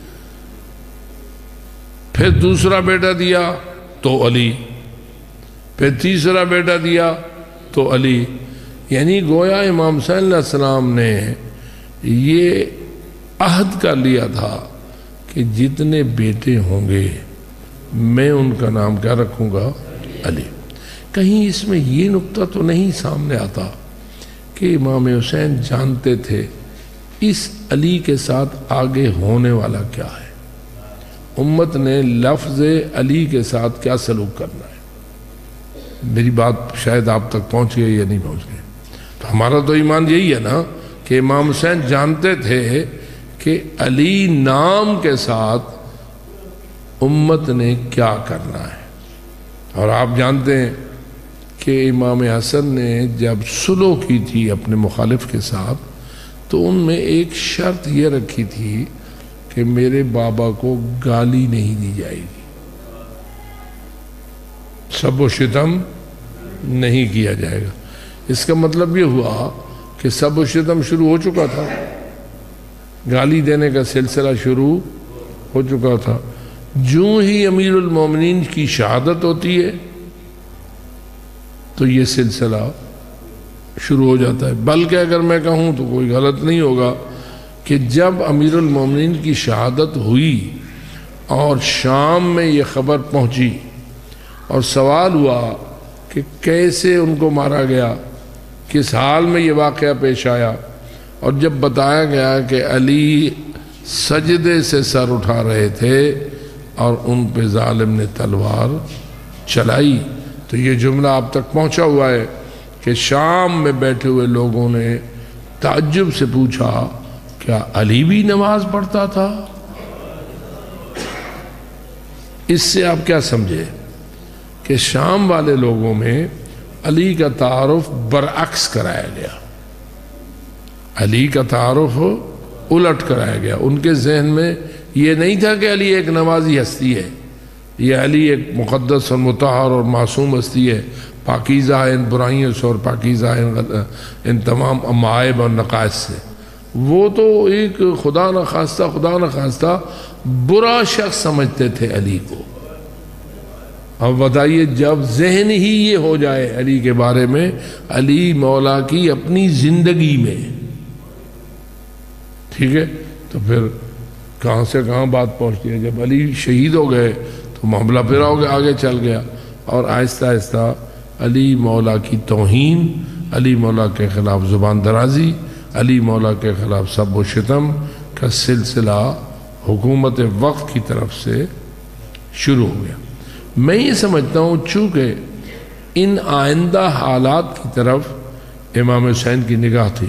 پھر دوسرا بیٹا دیا تو علی، پھر تیسرا بیٹا دیا تو علی۔ یعنی گویا امام حسین علیہ السلام نے یہ عہد کر لیا تھا کہ جتنے بیٹے ہوں گے میں ان کا نام کیا رکھوں گا؟ علی۔ کہیں اس میں یہ نقطہ تو نہیں سامنے آتا کہ امام حسین جانتے تھے اس علی کے ساتھ آگے ہونے والا کیا ہے، امت نے لفظ علی کے ساتھ کیا سلوک کرنا ہے۔ میری بات شاید آپ تک پہنچ گئی یا نہیں پہنچ گئی؟ تو ہمارا تو ایمان یہی ہے نا کہ امام حسین جانتے تھے کہ علی نام کے ساتھ امت نے کیا کرنا ہے۔ اور آپ جانتے ہیں کہ امام حسن نے جب صلح کی تھی اپنے مخالف کے ساتھ تو ان میں ایک شرط یہ رکھی تھی کہ میرے بابا کو گالی نہیں دی جائے گی، سب و شتم نہیں کیا جائے گا۔ اس کا مطلب یہ ہوا کہ سب و شتم شروع ہو چکا تھا، گالی دینے کا سلسلہ شروع ہو چکا تھا۔ جو ہی امیر المومنین کی شہادت ہوتی ہے تو یہ سلسلہ شروع ہو جاتا ہے۔ بلکہ اگر میں کہوں تو کوئی غلط نہیں ہوگا کہ جب امیر المومنین کی شہادت ہوئی اور شام میں یہ خبر پہنچی اور سوال ہوا کہ کیسے ان کو مارا گیا، کس حال میں یہ واقعہ پیش آیا، اور جب بتایا گیا کہ علی سجدے سے سر اٹھا رہے تھے اور ان پہ ظالم نے تلوار چلائی، تو یہ جملہ آپ تک پہنچا ہوا ہے کہ شام میں بیٹھے ہوئے لوگوں نے تعجب سے پوچھا کیا علی بھی نماز پڑھتا تھا؟ اس سے آپ کیا سمجھے کہ شام والے لوگوں میں علی کا تعارف برعکس کرایا گیا، علی کا تعارف الٹ کرایا گیا۔ ان کے ذہن میں یہ نہیں تھا کہ علی ایک نمازی ہستی ہے، یہ علی ایک مقدس اور مطہر اور معصوم ہستی ہے، پاکیزہ ہے ان برائیوں سے اور پاکیزہ ہے ان تمام معائب اور نقائص سے۔ وہ تو ایک خدا نخواستہ خدا نخواستہ برا شخص سمجھتے تھے علی کو۔ اب بتائیے جب ذہن ہی یہ ہو جائے علی کے بارے میں، علی مولا کی اپنی زندگی میں، ٹھیک ہے، تو پھر کہاں سے کہاں بات پہنچتی ہے۔ جب علی شہید ہو گئے تو معاملہ پھر آگے چل گیا، اور آہستہ آہستہ علی مولا کی توہین، علی مولا کے خلاف زبان درازی، علی مولا کے خلاف سب و شتم کا سلسلہ حکومت وقت کی طرف سے شروع ہو گیا۔ میں یہ سمجھتا ہوں چونکہ ان آئندہ حالات کی طرف امام حسین کی نگاہ تھی،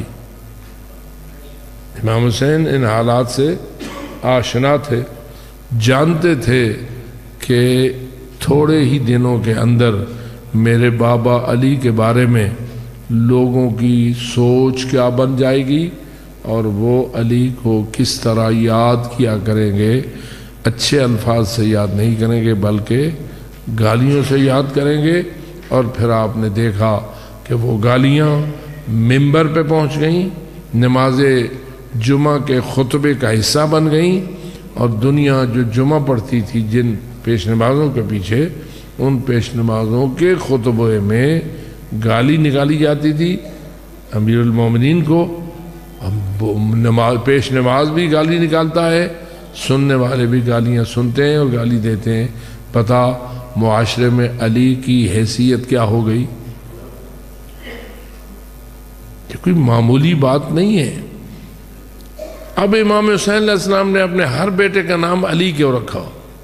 امام حسین ان حالات سے آشنا تھے، جانتے تھے کہ تھوڑے ہی دنوں کے اندر میرے بابا علی کے بارے میں لوگوں کی سوچ کیا بن جائے گی، اور وہ علی کو کس طرح یاد کیا کریں گے۔ اچھے الفاظ سے یاد نہیں کریں گے بلکہ گالیوں سے یاد کریں گے۔ اور پھر آپ نے دیکھا کہ وہ گالیاں منبر پہ پہنچ گئیں، نماز جمعہ کے خطبے کا حصہ بن گئیں، اور دنیا جو جمعہ پڑھتی تھی جن پیش نمازوں کے پیچھے، ان پیش نمازوں کے خطبے میں گالی نکالی جاتی تھی امیر المومنین کو۔ نماز پیش نماز بھی گالی نکالتا ہے، سننے والے بھی گالیاں سنتے ہیں اور گالی دیتے ہیں۔ پتہ معاشرے میں علی کی حیثیت کیا ہو گئی؟ یہ کوئی معمولی بات نہیں ہے۔ اب امام حسین علیہ السلام نے اپنے ہر بیٹے کا نام علی کیوں رکھا؟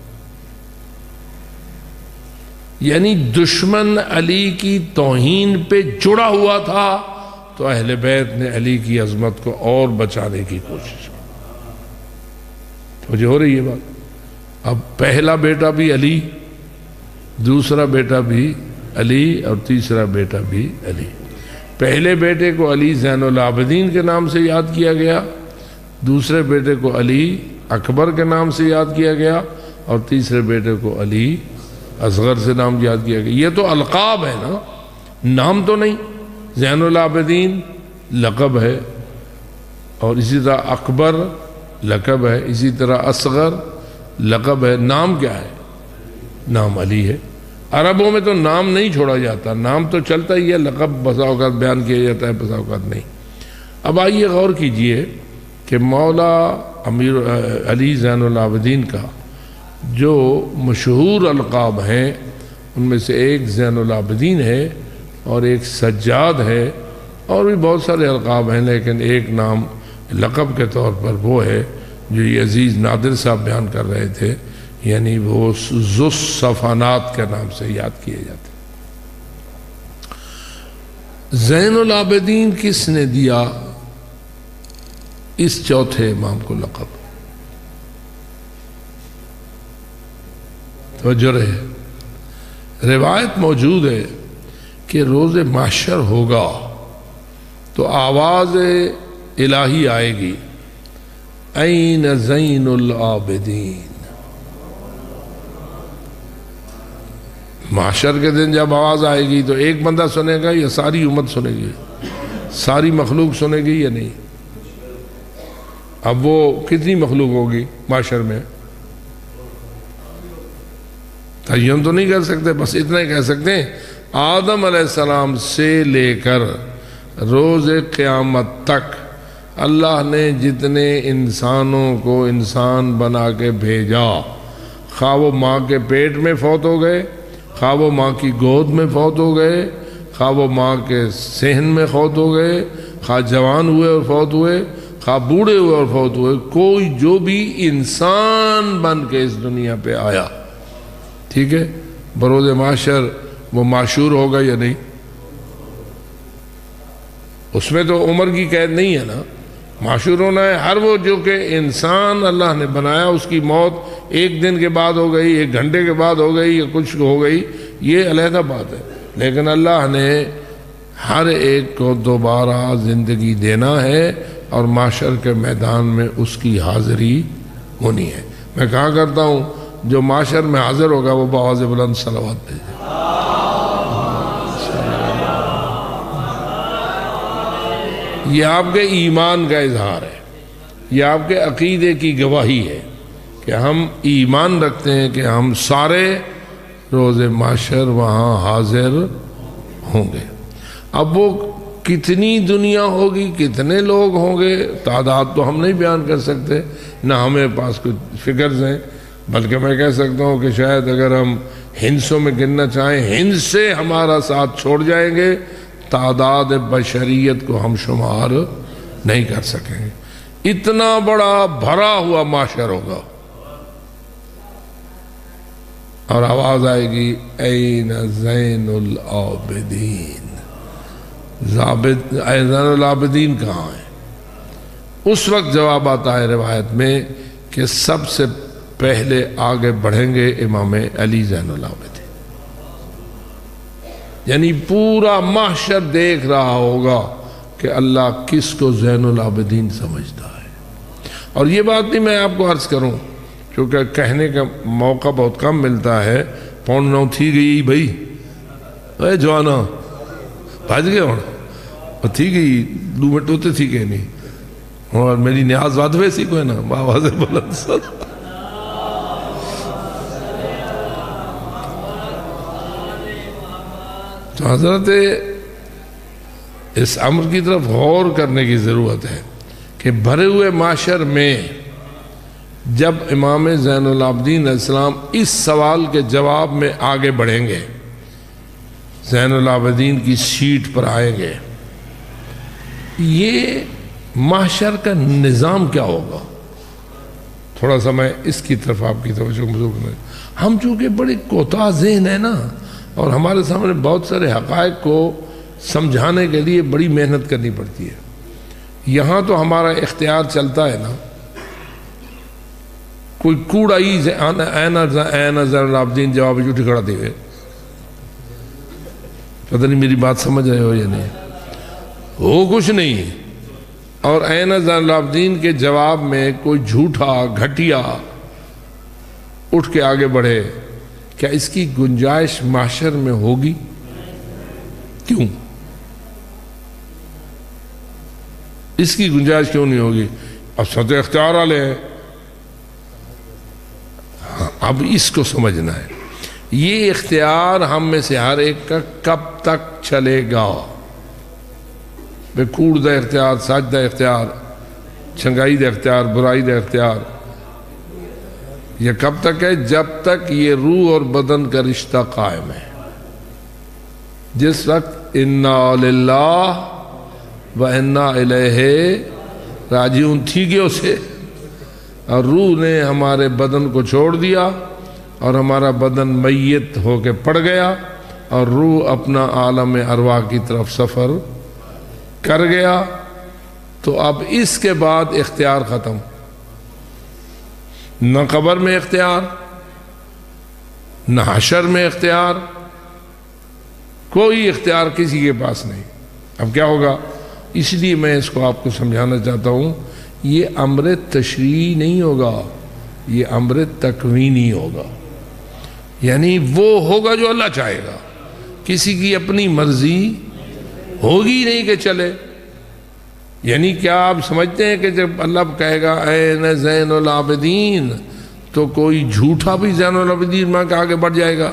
یعنی دشمن علی کی توہین پہ جڑا ہوا تھا تو اہل بیت نے علی کی عظمت کو اور بچانے کی کوشش کی۔ مجھے ہو رہی ہے بات؟ اب پہلا بیٹا بھی علی، دوسرا بیٹا بھی علی، اور تیسرا بیٹا بھی علی۔ پہلے بیٹے کو علی زین العابدین کے نام سے یاد کیا گیا، دوسرے بیٹے کو علی اکبر کے نام سے یاد کیا گیا، اور تیسرے بیٹے کو علی اصغر سے نام یاد کیا گیا۔ یہ تو القاب ہے نا، نام تو نہیں۔ زین العابدین لقب ہے، اور اسی طرح اکبر لقب ہے، اسی طرح اصغر لقب ہے، نام کیا ہے؟ نام علی ہے۔ عربوں میں تو نام نہیں چھوڑا جاتا، نام تو چلتا ہی ہے، لقب بسا اوقات بیان کیا جاتا ہے، بسا اوقات نہیں۔ اب آئیے غور کیجئے کہ مولا امیر علی زین العابدین کا جو مشہور القاب ہیں ان میں سے ایک زین العابدین ہے اور ایک سجاد ہے، اور بھی بہت سارے القاب ہیں، لیکن ایک نام لقب کے طور پر وہ ہے جو یہ عزیز نادر صاحب بیان کر رہے تھے، یعنی وہ ذو الصفانات کے نام سے یاد کیے جاتے۔ زین العابدین کس نے دیا اس چوتھے امام کو لقب؟ توجہ رہے، روایت موجود ہے کہ روز محشر ہوگا تو آواز الہی آئے گی، این زین العابدین۔ محشر کے دن جب آواز آئے گی تو ایک بندہ سنے گا یا ساری امت سنے گی؟ ساری مخلوق سنے گی یا نہیں؟ اب وہ کتنی مخلوق ہوگی محشر میں؟ تعین تو نہیں کر سکتے، بس اتنا ہی کہہ سکتے ہیں آدم علیہ السلام سے لے کر روز قیامت تک اللہ نے جتنے انسانوں کو انسان بنا کے بھیجا، خواہ وہ ماں کے پیٹ میں فوت ہو گئے، خواہ وہ ماں کی گود میں فوت ہو گئے، خواہ وہ ماں کے صحن میں فوت ہو گئے، خواہ جوان ہوئے اور فوت ہوئے، خواہ بوڑھے ہوئے اور فوت ہوئے، کوئی جو بھی انسان بن کے اس دنیا پہ آیا، ٹھیک ہے، بروز معاشر وہ معشور ہوگا یا نہیں؟ اس میں تو عمر کی قید نہیں ہے نا، معشور ہونا ہے۔ ہر وہ جو کہ انسان اللہ نے بنایا اس کی موت ایک دن کے بعد ہو گئی، ایک گھنٹے کے بعد ہو گئی یا کچھ ہو گئی، یہ علیحدہ بات ہے، لیکن اللہ نے ہر ایک کو دوبارہ زندگی دینا ہے اور معاشر کے میدان میں اس کی حاضری ہونی ہے۔ میں کہا کرتا ہوں جو معاشر میں حاضر ہوگا وہ بآواز بلند صلوات بھیجے۔ یہ آپ کے ایمان کا اظہار ہے، یہ آپ کے عقیدے کی گواہی ہے کہ ہم ایمان رکھتے ہیں کہ ہم سارے روز محشر وہاں حاضر ہوں گے۔ اب وہ کتنی دنیا ہوگی، کتنے لوگ ہوں گے، تعداد تو ہم نہیں بیان کر سکتے، نہ ہمیں پاس کچھ فگرز ہیں، بلکہ میں کہہ سکتا ہوں کہ شاید اگر ہم ہندسوں میں گننا چاہیں، ہند سے ہمارا ساتھ چھوڑ جائیں گے، تعداد بشریت کو ہم شمار نہیں کر سکیں گے، اتنا بڑا بھرا ہوا معاشر ہوگا۔ اور آواز آئے گی این زین العابدین، زین العابدین کہاں ہے؟ اس وقت جواب آتا ہے روایت میں کہ سب سے پہلے آگے بڑھیں گے امام علی زین العابدین، یعنی پورا محشر دیکھ رہا ہوگا کہ اللہ کس کو زین العابدین سمجھتا ہے۔ اور یہ بات نہیں میں آپ کو عرض کروں کیونکہ کہنے کا موقع بہت کم ملتا ہے، پون نو تھی گئی بھئی اے جوانا بھاج گئے ہوں تھی گئی دو منٹ ہوتے تھی کہ نہیں، اور میری نیاز واد ویسی کوئی نا آواز بلند صدا۔ تو حضرت اس امر کی طرف غور کرنے کی ضرورت ہے کہ بھرے ہوئے معاشر میں جب امام زین العابدین علیہ السلام اس سوال کے جواب میں آگے بڑھیں گے، زین العابدین کی سیٹ پر آئیں گے، یہ محشر کا نظام کیا ہوگا؟ تھوڑا سا میں اس کی طرف آپ کی توجہ مبذول کریں. ہم چونکہ بڑے کوتاہ ذہن ہیں نا، اور ہمارے سامنے بہت سارے حقائق کو سمجھانے کے لیے بڑی محنت کرنی پڑتی ہے. یہاں تو ہمارا اختیار چلتا ہے نا، کوئی کوڑا ہی اینا زین العابدین جواب جھوٹی کھڑا دے گئے. پتہ نہیں میری بات سمجھ رہے ہو یا نہیں؟ وہ کچھ نہیں. اور اینا زین العابدین کے جواب میں کوئی جھوٹا گھٹیا اٹھ کے آگے بڑھے، کیا اس کی گنجائش محشر میں ہوگی؟ کیوں اس کی گنجائش کیوں نہیں ہوگی؟ اب سب تو اختیار والے ہیں. ہاں، اب اس کو سمجھنا ہے. یہ اختیار ہم میں سے ہر ایک کا کب تک چلے گا؟ بے کوڑ دا اختیار، سچ دا اختیار، چنگائی دا اختیار، برائی دا اختیار، یہ کب تک ہے؟ جب تک یہ روح اور بدن کا رشتہ قائم ہے. جس وقت انا للہ و انا الیہ راجعون تھی گے اسے، اور روح نے ہمارے بدن کو چھوڑ دیا اور ہمارا بدن میت ہو کے پڑ گیا، اور روح اپنا عالم ارواح کی طرف سفر کر گیا. تو اب اس کے بعد اختیار ختم. نہ قبر میں اختیار، نہ حشر میں اختیار، کوئی اختیار کسی کے پاس نہیں. اب کیا ہوگا؟ اس لیے میں اس کو آپ کو سمجھانا چاہتا ہوں، یہ امر تشریعی نہیں ہوگا، یہ امر تکوینی ہوگا. یعنی وہ ہوگا جو اللہ چاہے گا. کسی کی اپنی مرضی ہوگی نہیں کہ چلے. یعنی کیا آپ سمجھتے ہیں کہ جب اللہ کہے گا اے زین العابدین تو کوئی جھوٹا بھی زین العابدین ماں کے آگے بڑھ جائے گا؟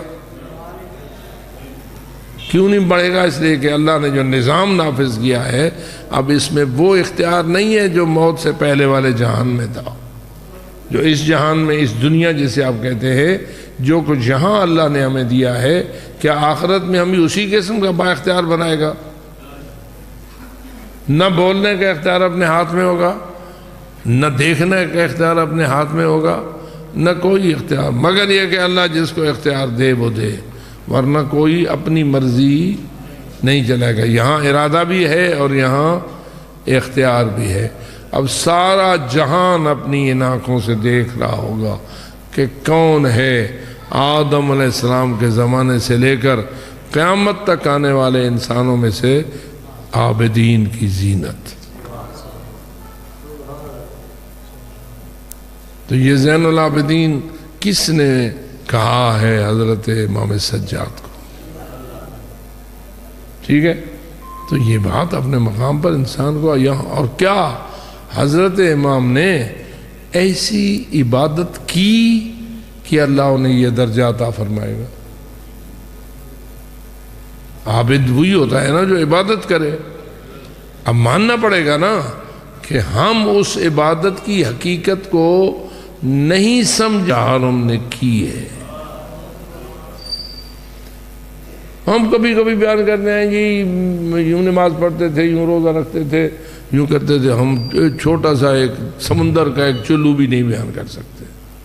کیوں نہیں بڑھے گا؟ اس لیے کہ اللہ نے جو نظام نافذ کیا ہے اب اس میں وہ اختیار نہیں ہے جو موت سے پہلے والے جہان میں تھا. جو اس جہان میں، اس دنیا جسے آپ کہتے ہیں، جو کچھ یہاں اللہ نے ہمیں دیا ہے، کیا آخرت میں ہمیں اسی قسم کا با اختیار بنائے گا؟ نہ بولنے کا اختیار اپنے ہاتھ میں ہوگا، نہ دیکھنے کا اختیار اپنے ہاتھ میں ہوگا، نہ کوئی اختیار، مگر یہ کہ اللہ جس کو اختیار دے وہ دے، ورنہ کوئی اپنی مرضی نہیں چلے گا. یہاں ارادہ بھی ہے اور یہاں اختیار بھی ہے. اب سارا جہان اپنی ان آنکھوں سے دیکھ رہا ہوگا کہ کون ہے آدم علیہ السلام کے زمانے سے لے کر قیامت تک آنے والے انسانوں میں سے عابدین کی زینت. تو یہ زین العابدین کس نے کہا ہے؟ حضرت امام سجاد کو. ٹھیک ہے، تو یہ بات اپنے مقام پر انسان کو یہاں. اور کیا حضرت امام نے ایسی عبادت کی کہ اللہ انہیں یہ درجہ عطا فرمائے گا؟ عابد وہی ہوتا ہے نا جو عبادت کرے. اب ماننا پڑے گا نا کہ ہم اس عبادت کی حقیقت کو نہیں سمجھا ہم نے کی ہے. ہم کبھی کبھی بیان کرتے ہیں جی یوں نماز پڑھتے تھے، یوں روزہ رکھتے تھے، یوں کرتے تھے. ہم چھوٹا سا ایک سمندر کا ایک چلو بھی نہیں بیان کر سکتے.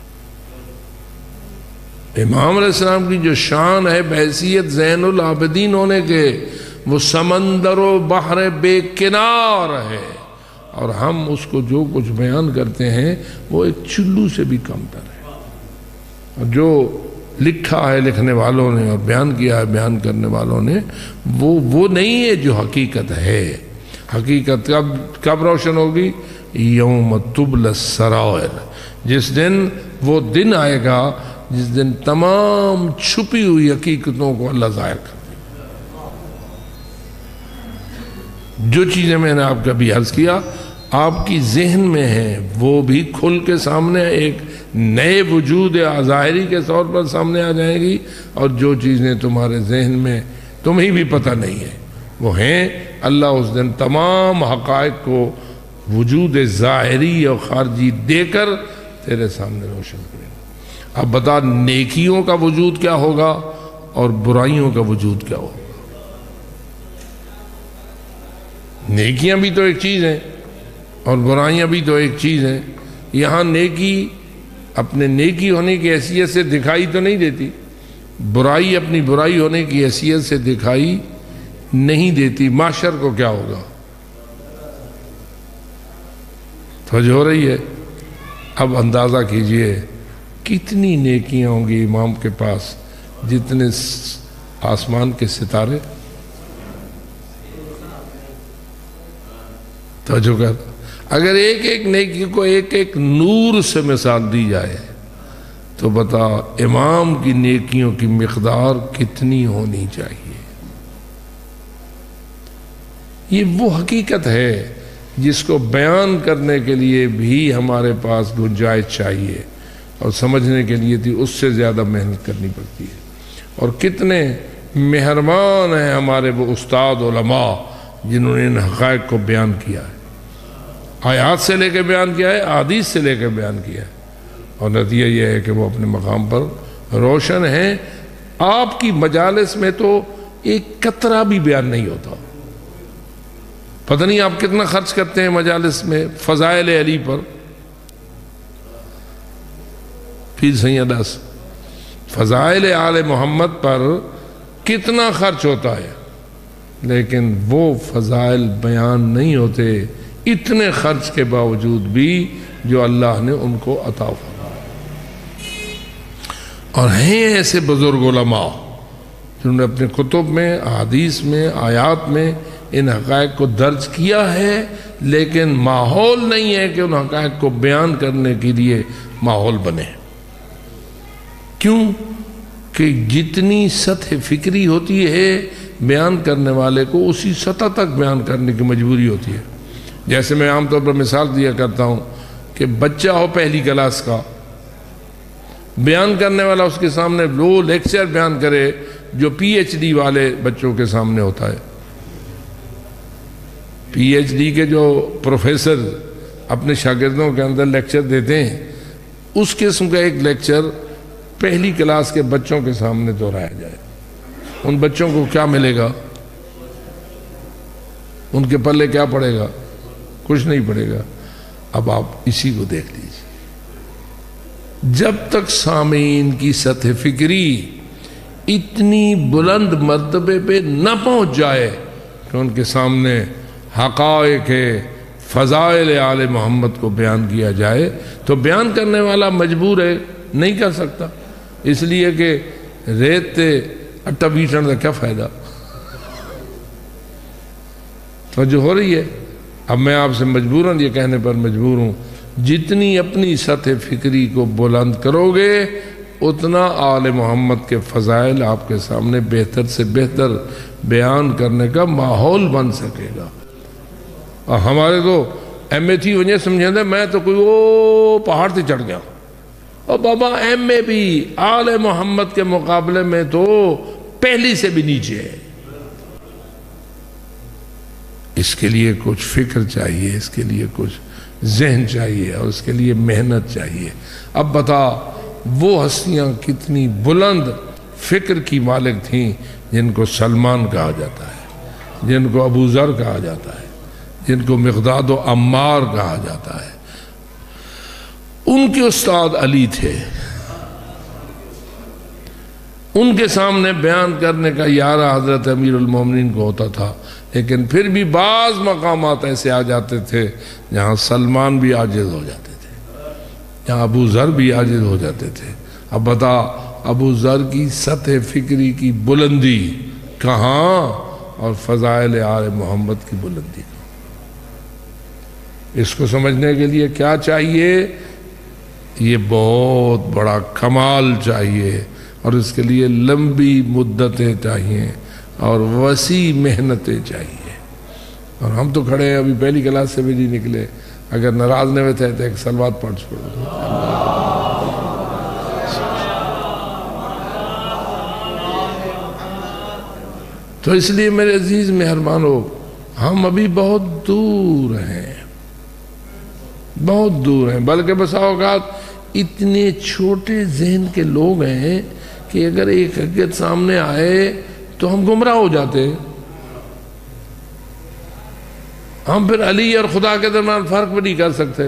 امام علیہ السلام کی جو شان ہے بحیثیت زین العابدین ہونے کے، وہ سمندر و بحر بے کنار ہے، اور ہم اس کو جو کچھ بیان کرتے ہیں وہ ایک چلو سے بھی کم تر ہے. اور جو لکھا ہے لکھنے والوں نے اور بیان کیا ہے بیان کرنے والوں نے، وہ وہ نہیں ہے جو حقیقت ہے. حقیقت کب کب روشن ہوگی؟ یوم تبل السرائر، جس دن وہ دن آئے گا جس دن تمام چھپی ہوئی حقیقتوں کو اللہ ظاہر کر دے. جو چیزیں میں نے آپ کا بھی عرض کیا آپ کی ذہن میں ہیں وہ بھی کھل کے سامنے ایک نئے وجود ظاہری کے طور پر سامنے آ جائیں گی، اور جو چیزیں تمہارے ذہن میں تمہیں بھی پتہ نہیں ہے وہ ہیں. اللہ اس دن تمام حقائق کو وجود ظاہری اور خارجی دے کر تیرے سامنے روشن کرے گا. اب بتا نیکیوں کا وجود کیا ہوگا اور برائیوں کا وجود کیا ہوگا؟ نیکیاں بھی تو ایک چیز ہیں، اور برائیاں بھی تو ایک چیز ہیں. یہاں نیکی اپنے نیکی ہونے کی حیثیت سے دکھائی تو نہیں دیتی, برائی اپنی برائی ہونے کی حیثیت سے دکھائی نہیں دیتی. معاشر کو کیا ہوگا؟ توجہ ہو رہی ہے؟ اب اندازہ کیجئے کتنی نیکیاں ہوں گی امام کے پاس جتنے آسمان کے ستارے. توجہ کر, اگر ایک ایک نیکی کو ایک ایک نور سے مثال دی جائے تو بتا امام کی نیکیوں کی مقدار کتنی ہونی چاہیے. یہ وہ حقیقت ہے جس کو بیان کرنے کے لیے بھی ہمارے پاس گنجائش چاہیے اور سمجھنے کے لیے تھی اس سے زیادہ محنت کرنی پڑتی ہے. اور کتنے مہربان ہیں ہمارے وہ استاد علماء جنہوں نے ان حقائق کو بیان کیا ہے, آیات سے لے کے بیان کیا ہے, احادیث سے لے کے بیان کیا ہے, اور نتیجہ یہ ہے کہ وہ اپنے مقام پر روشن ہیں. آپ کی مجالس میں تو ایک قطرہ بھی بیان نہیں ہوتا. پتہ نہیں آپ کتنا خرچ کرتے ہیں مجالس میں فضائل علی پر. پھر سیداس فضائل آل محمد پر کتنا خرچ ہوتا ہے, لیکن وہ فضائل بیان نہیں ہوتے اتنے خرچ کے باوجود بھی جو اللہ نے ان کو عطا فرمایا. اور ہیں ایسے بزرگ علماء جنہوں نے اپنے کتب میں, احادیث میں, آیات میں ان حقائق کو درج کیا ہے, لیکن ماحول نہیں ہے کہ ان حقائق کو بیان کرنے کے لیے ماحول بنے. کیوں کہ جتنی سطح فکری ہوتی ہے بیان کرنے والے کو اسی سطح تک بیان کرنے کی مجبوری ہوتی ہے. جیسے میں عام طور پر مثال دیا کرتا ہوں کہ بچہ ہو پہلی کلاس کا, بیان کرنے والا اس کے سامنے وہ لیکچر بیان کرے جو پی ایچ ڈی والے بچوں کے سامنے ہوتا ہے. پی ایچ ڈی کے جو پروفیسر اپنے شاگردوں کے اندر لیکچر دیتے ہیں اس قسم کا ایک لیکچر پہلی کلاس کے بچوں کے سامنے دہرایا جائے, ان بچوں کو کیا ملے گا؟ ان کے پلے کیا پڑے گا؟ کچھ نہیں پڑے گا. اب آپ اسی کو دیکھ لیجیے, جب تک سامعین کی سطح فکری اتنی بلند مرتبے پہ نہ پہنچ جائے کہ ان کے سامنے حقائق فضائل آل محمد کو بیان کیا جائے تو بیان کرنے والا مجبور ہے, نہیں کر سکتا. اس لیے کہ ریت تے اٹا بیٹھنے کا کیا فائدہ. توجہ ہو رہی ہے؟ اب میں آپ سے مجبوراً یہ کہنے پر مجبور ہوں, جتنی اپنی سطح فکری کو بلند کرو گے اتنا آل محمد کے فضائل آپ کے سامنے بہتر سے بہتر بیان کرنے کا ماحول بن سکے گا. اور ہمارے تو ایم اے تھی وجہ سمجھیں دے میں تو کوئی وہ پہاڑ سے چڑھ گیا, اور بابا ایم اے بھی آل محمد کے مقابلے میں تو پہلی سے بھی نیچے ہے. اس کے لیے کچھ فکر چاہیے, اس کے لیے کچھ ذہن چاہیے, اور اس کے لیے محنت چاہیے. اب بتا وہ ہستیاں کتنی بلند فکر کی مالک تھیں جن کو سلمان کہا جاتا ہے, جن کو ابو ذر کہا جاتا ہے, جن کو مقداد و عمار کہا جاتا ہے. ان کے استاد علی تھے, ان کے سامنے بیان کرنے کا یارہ حضرت امیر المومنین کو ہوتا تھا, لیکن پھر بھی بعض مقامات ایسے آ جاتے تھے جہاں سلمان بھی عاجز ہو جاتے تھے, جہاں ابو ذر بھی عاجز ہو جاتے تھے. اب بتا ابو ذر کی سطح فکری کی بلندی کہاں اور فضائل آل محمد کی بلندی کہاں. اس کو سمجھنے کے لیے کیا چاہیے؟ یہ بہت بڑا کمال چاہیے, اور اس کے لیے لمبی مدتیں چاہیے اور وسیع محنتیں چاہیے. اور ہم تو کھڑے ہیں ابھی پہلی کلاس سے بھی نہیں نکلے, اگر ناراض نہیں ہوتے تو ایک صلوات پڑھ چھوڑو. تو اس لیے میرے عزیز مہربانو, ہم ابھی بہت دور ہیں, بہت دور ہیں, بلکہ بسا اوقات اتنے چھوٹے ذہن کے لوگ ہیں کہ اگر ایک حقیقت سامنے آئے تو ہم گمراہ ہو جاتے. ہم پھر علی اور خدا کے درمیان فرق بھی نہیں کر سکتے.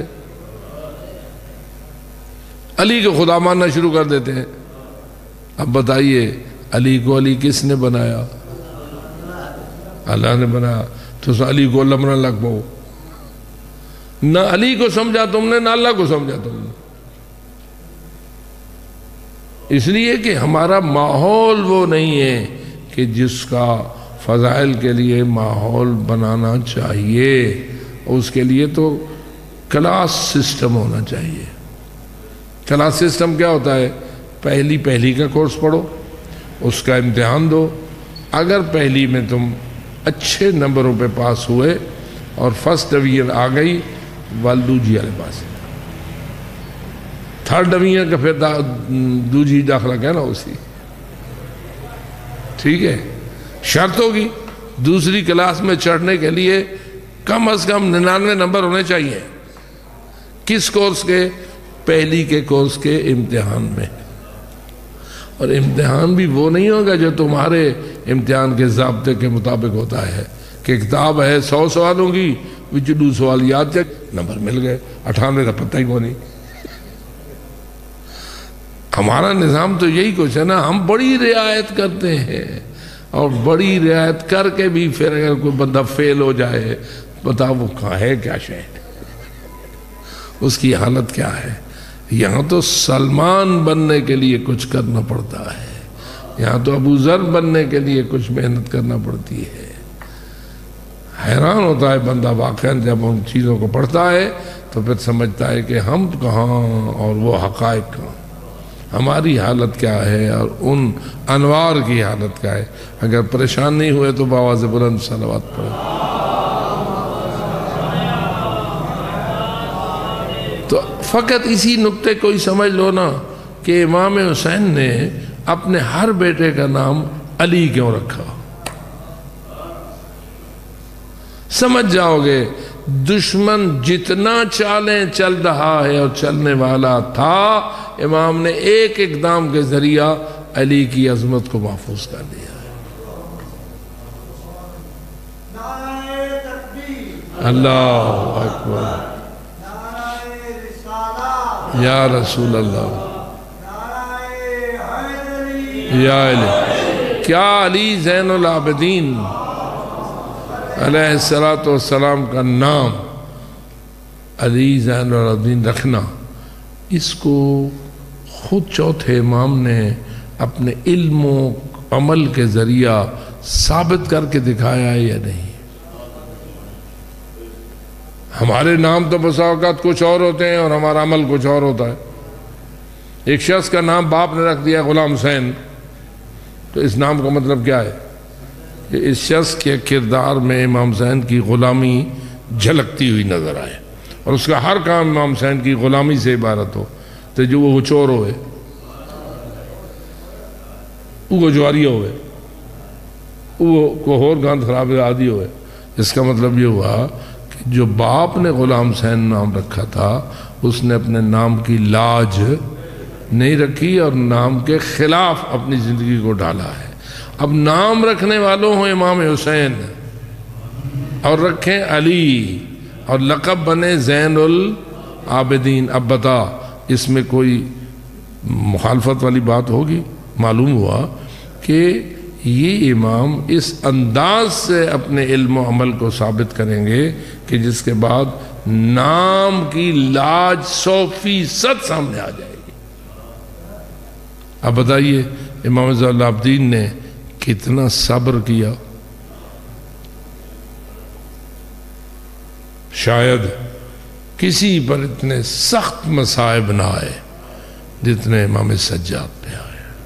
علی کو خدا ماننا شروع کر دیتے ہیں. اب بتائیے علی کو علی کس نے بنایا؟ اللہ نے بنایا. تو اس علی کو اللہ بنانے لگ پاؤ. نہ علی کو سمجھا تم نے، نہ اللہ کو سمجھا تم نے. اس لیے کہ ہمارا ماحول وہ نہیں ہے کہ جس کا فضائل کے لیے ماحول بنانا چاہیے. اس کے لیے تو کلاس سسٹم ہونا چاہیے. کلاس سسٹم کیا ہوتا ہے؟ پہلی پہلی کا کورس پڑھو، اس کا امتحان دو. اگر پہلی میں تم اچھے نمبروں پہ پاس ہوئے اور فرسٹ ڈویژن آ گئی، والدو جی والے پاس. تھرڈ ڈویژن کا پھر دوجی داخلہ کہنا اسی. ٹھیک ہے؟ شرط ہوگی دوسری کلاس میں چڑھنے کے لیے کم از کم ننانوے نمبر ہونے چاہیے. کس کورس کے؟ پہلی کے کورس کے امتحان میں. اور امتحان بھی وہ نہیں ہوگا جو تمہارے امتحان کے ضابطے کے مطابق ہوتا ہے کہ کتاب ہے سو سوالوں کی، وچ دو سوال یاد چک نمبر مل گئے، اٹھانوے کا پتہ ہی وہ نہیں. ہمارا نظام تو یہی کچھ ہے نا. ہم بڑی رعایت کرتے ہیں اور بڑی رعایت کر کے بھی پھر اگر کوئی بندہ فیل ہو جائے، بتا وہ کہاں ہے کیا شے، اس کی حالت کیا ہے. یہاں تو سلمان بننے کے لیے کچھ کرنا پڑتا ہے، یہاں تو ابو ذر بننے کے لیے کچھ محنت کرنا پڑتی ہے. حیران ہوتا ہے بندہ واقعاً جب ان چیزوں کو پڑھتا ہے تو پھر سمجھتا ہے کہ ہم کہاں اور وہ حقائق کہاں، ہماری حالت کیا ہے اور ان انوار کی حالت کیا ہے. اگر پریشان نہیں ہوئے تو بآواز بلند صلوات پڑھیں. تو فقط اسی نقطے کو ہی سمجھ لو نا کہ امام حسین نے اپنے ہر بیٹے کا نام علی کیوں رکھا. سمجھ جاؤ گے دشمن جتنا چالیں چل رہا ہے اور چلنے والا تھا، امام نے ایک اقدام کے ذریعہ علی کی عظمت کو محفوظ کر دیا. اللہ اکبر، یا رسول اللہ، یا علی. کیا علی زین العابدین علیہ السلام کا نام علی زین العابدین رکھنا، اس کو خود چوتھے امام نے اپنے علم و عمل کے ذریعہ ثابت کر کے دکھایا ہے یا نہیں؟ ہمارے نام تو بسا اوقات کچھ اور ہوتے ہیں اور ہمارا عمل کچھ اور ہوتا ہے. ایک شخص کا نام باپ نے رکھ دیا غلام حسین، تو اس نام کا مطلب کیا ہے؟ کہ اس شخص کے کردار میں امام حسین کی غلامی جھلکتی ہوئی نظر آئے اور اس کا ہر کام امام حسین کی غلامی سے عبارت ہو. تو جو وہ چور ہوئے، وہ جواریہ ہوئے، وہ کوئی اور گاند خراب عادی ہوئے. اس کا مطلب یہ ہوا کہ جو باپ نے غلام حسین نام رکھا تھا اس نے اپنے نام کی لاج نہیں رکھی اور نام کے خلاف اپنی زندگی کو ڈالا ہے. اب نام رکھنے والوں ہوں امام حسین اور رکھیں علی اور لقب بنے زین العابدین. اب بتا اس میں کوئی مخالفت والی بات ہوگی؟ معلوم ہوا کہ یہ امام اس انداز سے اپنے علم و عمل کو ثابت کریں گے کہ جس کے بعد نام کی لاج سو فیصد سامنے آ جائے گی. اب بتائیے امام زین العابدین نے کتنا صبر کیا. شاید کسی پر اتنے سخت مصائب نہ آئے جتنے امام سجاد پہ آئے.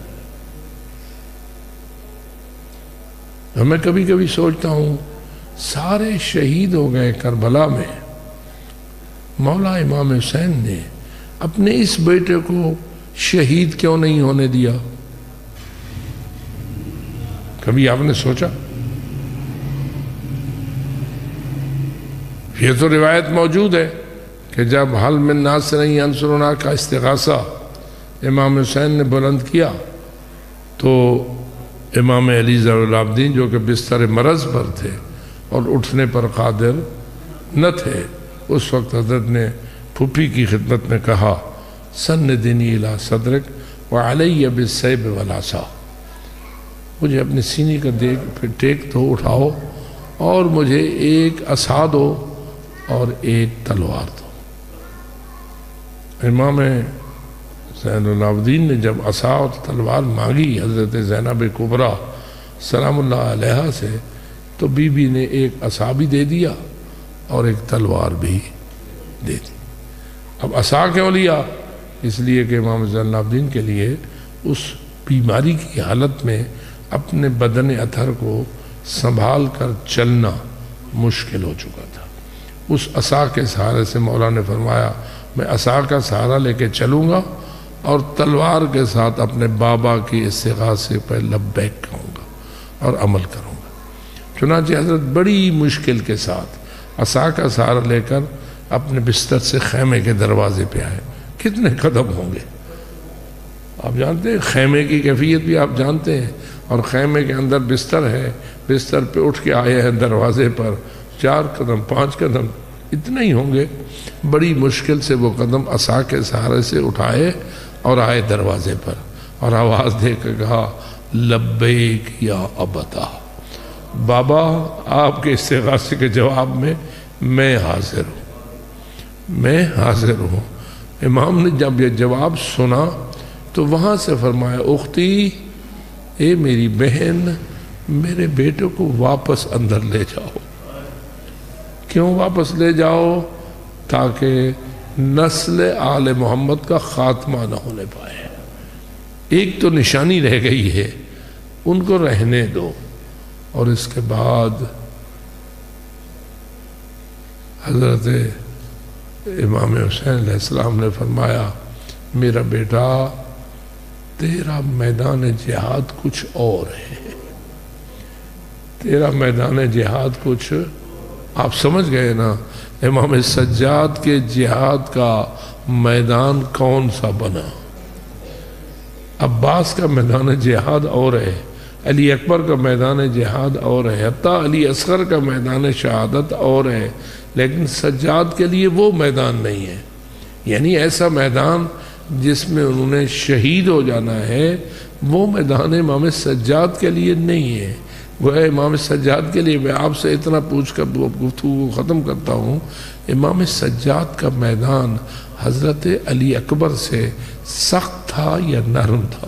میں کبھی کبھی سوچتا ہوں سارے شہید ہو گئے کربلا میں، مولا امام حسین نے اپنے اس بیٹے کو شہید کیوں نہیں ہونے دیا؟ کبھی آپ نے سوچا؟ یہ تو روایت موجود ہے کہ جب حل من ناصر ینصرنا کا استغاثہ امام حسین نے بلند کیا تو امام علی زین العابدین جو کہ بستر مرض پر تھے اور اٹھنے پر قادر نہ تھے، اس وقت حضرت نے پھوپھی کی خدمت میں کہا سندنی الی صدرک وعلی بالسیف والعصا، مجھے اپنے سینے کا دیکھ پھر ٹیک دو، اٹھاؤ، اور مجھے ایک عصا دو اور ایک تلوار دو۔ امام زین العابدین نے جب عصا اور تلوار مانگی حضرت زینب کبریٰ سلام اللہ علیہا سے، تو بی بی نے ایک عصا بھی دے دیا اور ایک تلوار بھی دے دی۔ اب عصا کیوں لیا؟ اس لیے کہ امام زین العابدین کے لیے اس بیماری کی حالت میں اپنے بدن اطہر کو سنبھال کر چلنا مشکل ہو چکا تھا۔ اس عصا کے سہارے سے مولا نے فرمایا میں عصا کا سہارا لے کے چلوں گا اور تلوار کے ساتھ اپنے بابا کی استغاثے پر لبیک کہوں گا اور عمل کروں گا۔ چنانچہ حضرت بڑی مشکل کے ساتھ عصا کا سہارا لے کر اپنے بستر سے خیمے کے دروازے پہ آئے۔ کتنے قدم ہوں گے آپ جانتے ہیں، خیمے کی کیفیت بھی آپ جانتے ہیں، اور خیمے کے اندر بستر ہے، بستر پہ اٹھ کے آئے ہیں دروازے پر، چار قدم پانچ قدم اتنے ہی ہوں گے۔ بڑی مشکل سے وہ قدم عصا کے سہارے سے اٹھائے اور آئے دروازے پر، اور آواز دے کے کہا لبیک یا ابتا، بابا آپ کے استغاثے کے جواب میں میں حاضر ہوں، میں حاضر ہوں۔ امام نے جب یہ جواب سنا تو وہاں سے فرمایا اختی، اے میری بہن، میرے بیٹے کو واپس اندر لے جاؤ۔ کیوں واپس لے جاؤ؟ تاکہ نسل آل محمد کا خاتمہ نہ ہونے پائے۔ ایک تو نشانی رہ گئی ہے، ان کو رہنے دو۔ اور اس کے بعد حضرت امام حسین علیہ السلام نے فرمایا میرا بیٹا تیرا میدان جہاد کچھ اور ہے، تیرا میدان جہاد کچھ، آپ سمجھ گئے نا امام سجاد کے جہاد کا میدان کون سا بنا؟ عباس کا میدان جہاد اور ہے، علی اکبر کا میدان جہاد اور ہے، حتیٰ علی اصغر کا میدان شہادت اور ہے، لیکن سجاد کے لیے وہ میدان نہیں ہے۔ یعنی ایسا میدان جس میں انہوں نے شہید ہو جانا ہے، وہ میدان امام سجاد کے لیے نہیں ہے۔ وہ امام سجاد کے لیے میں آپ سے اتنا پوچھ کر گفتگو ختم کرتا ہوں، امام سجاد کا میدان حضرت علی اکبر سے سخت تھا یا نرم تھا؟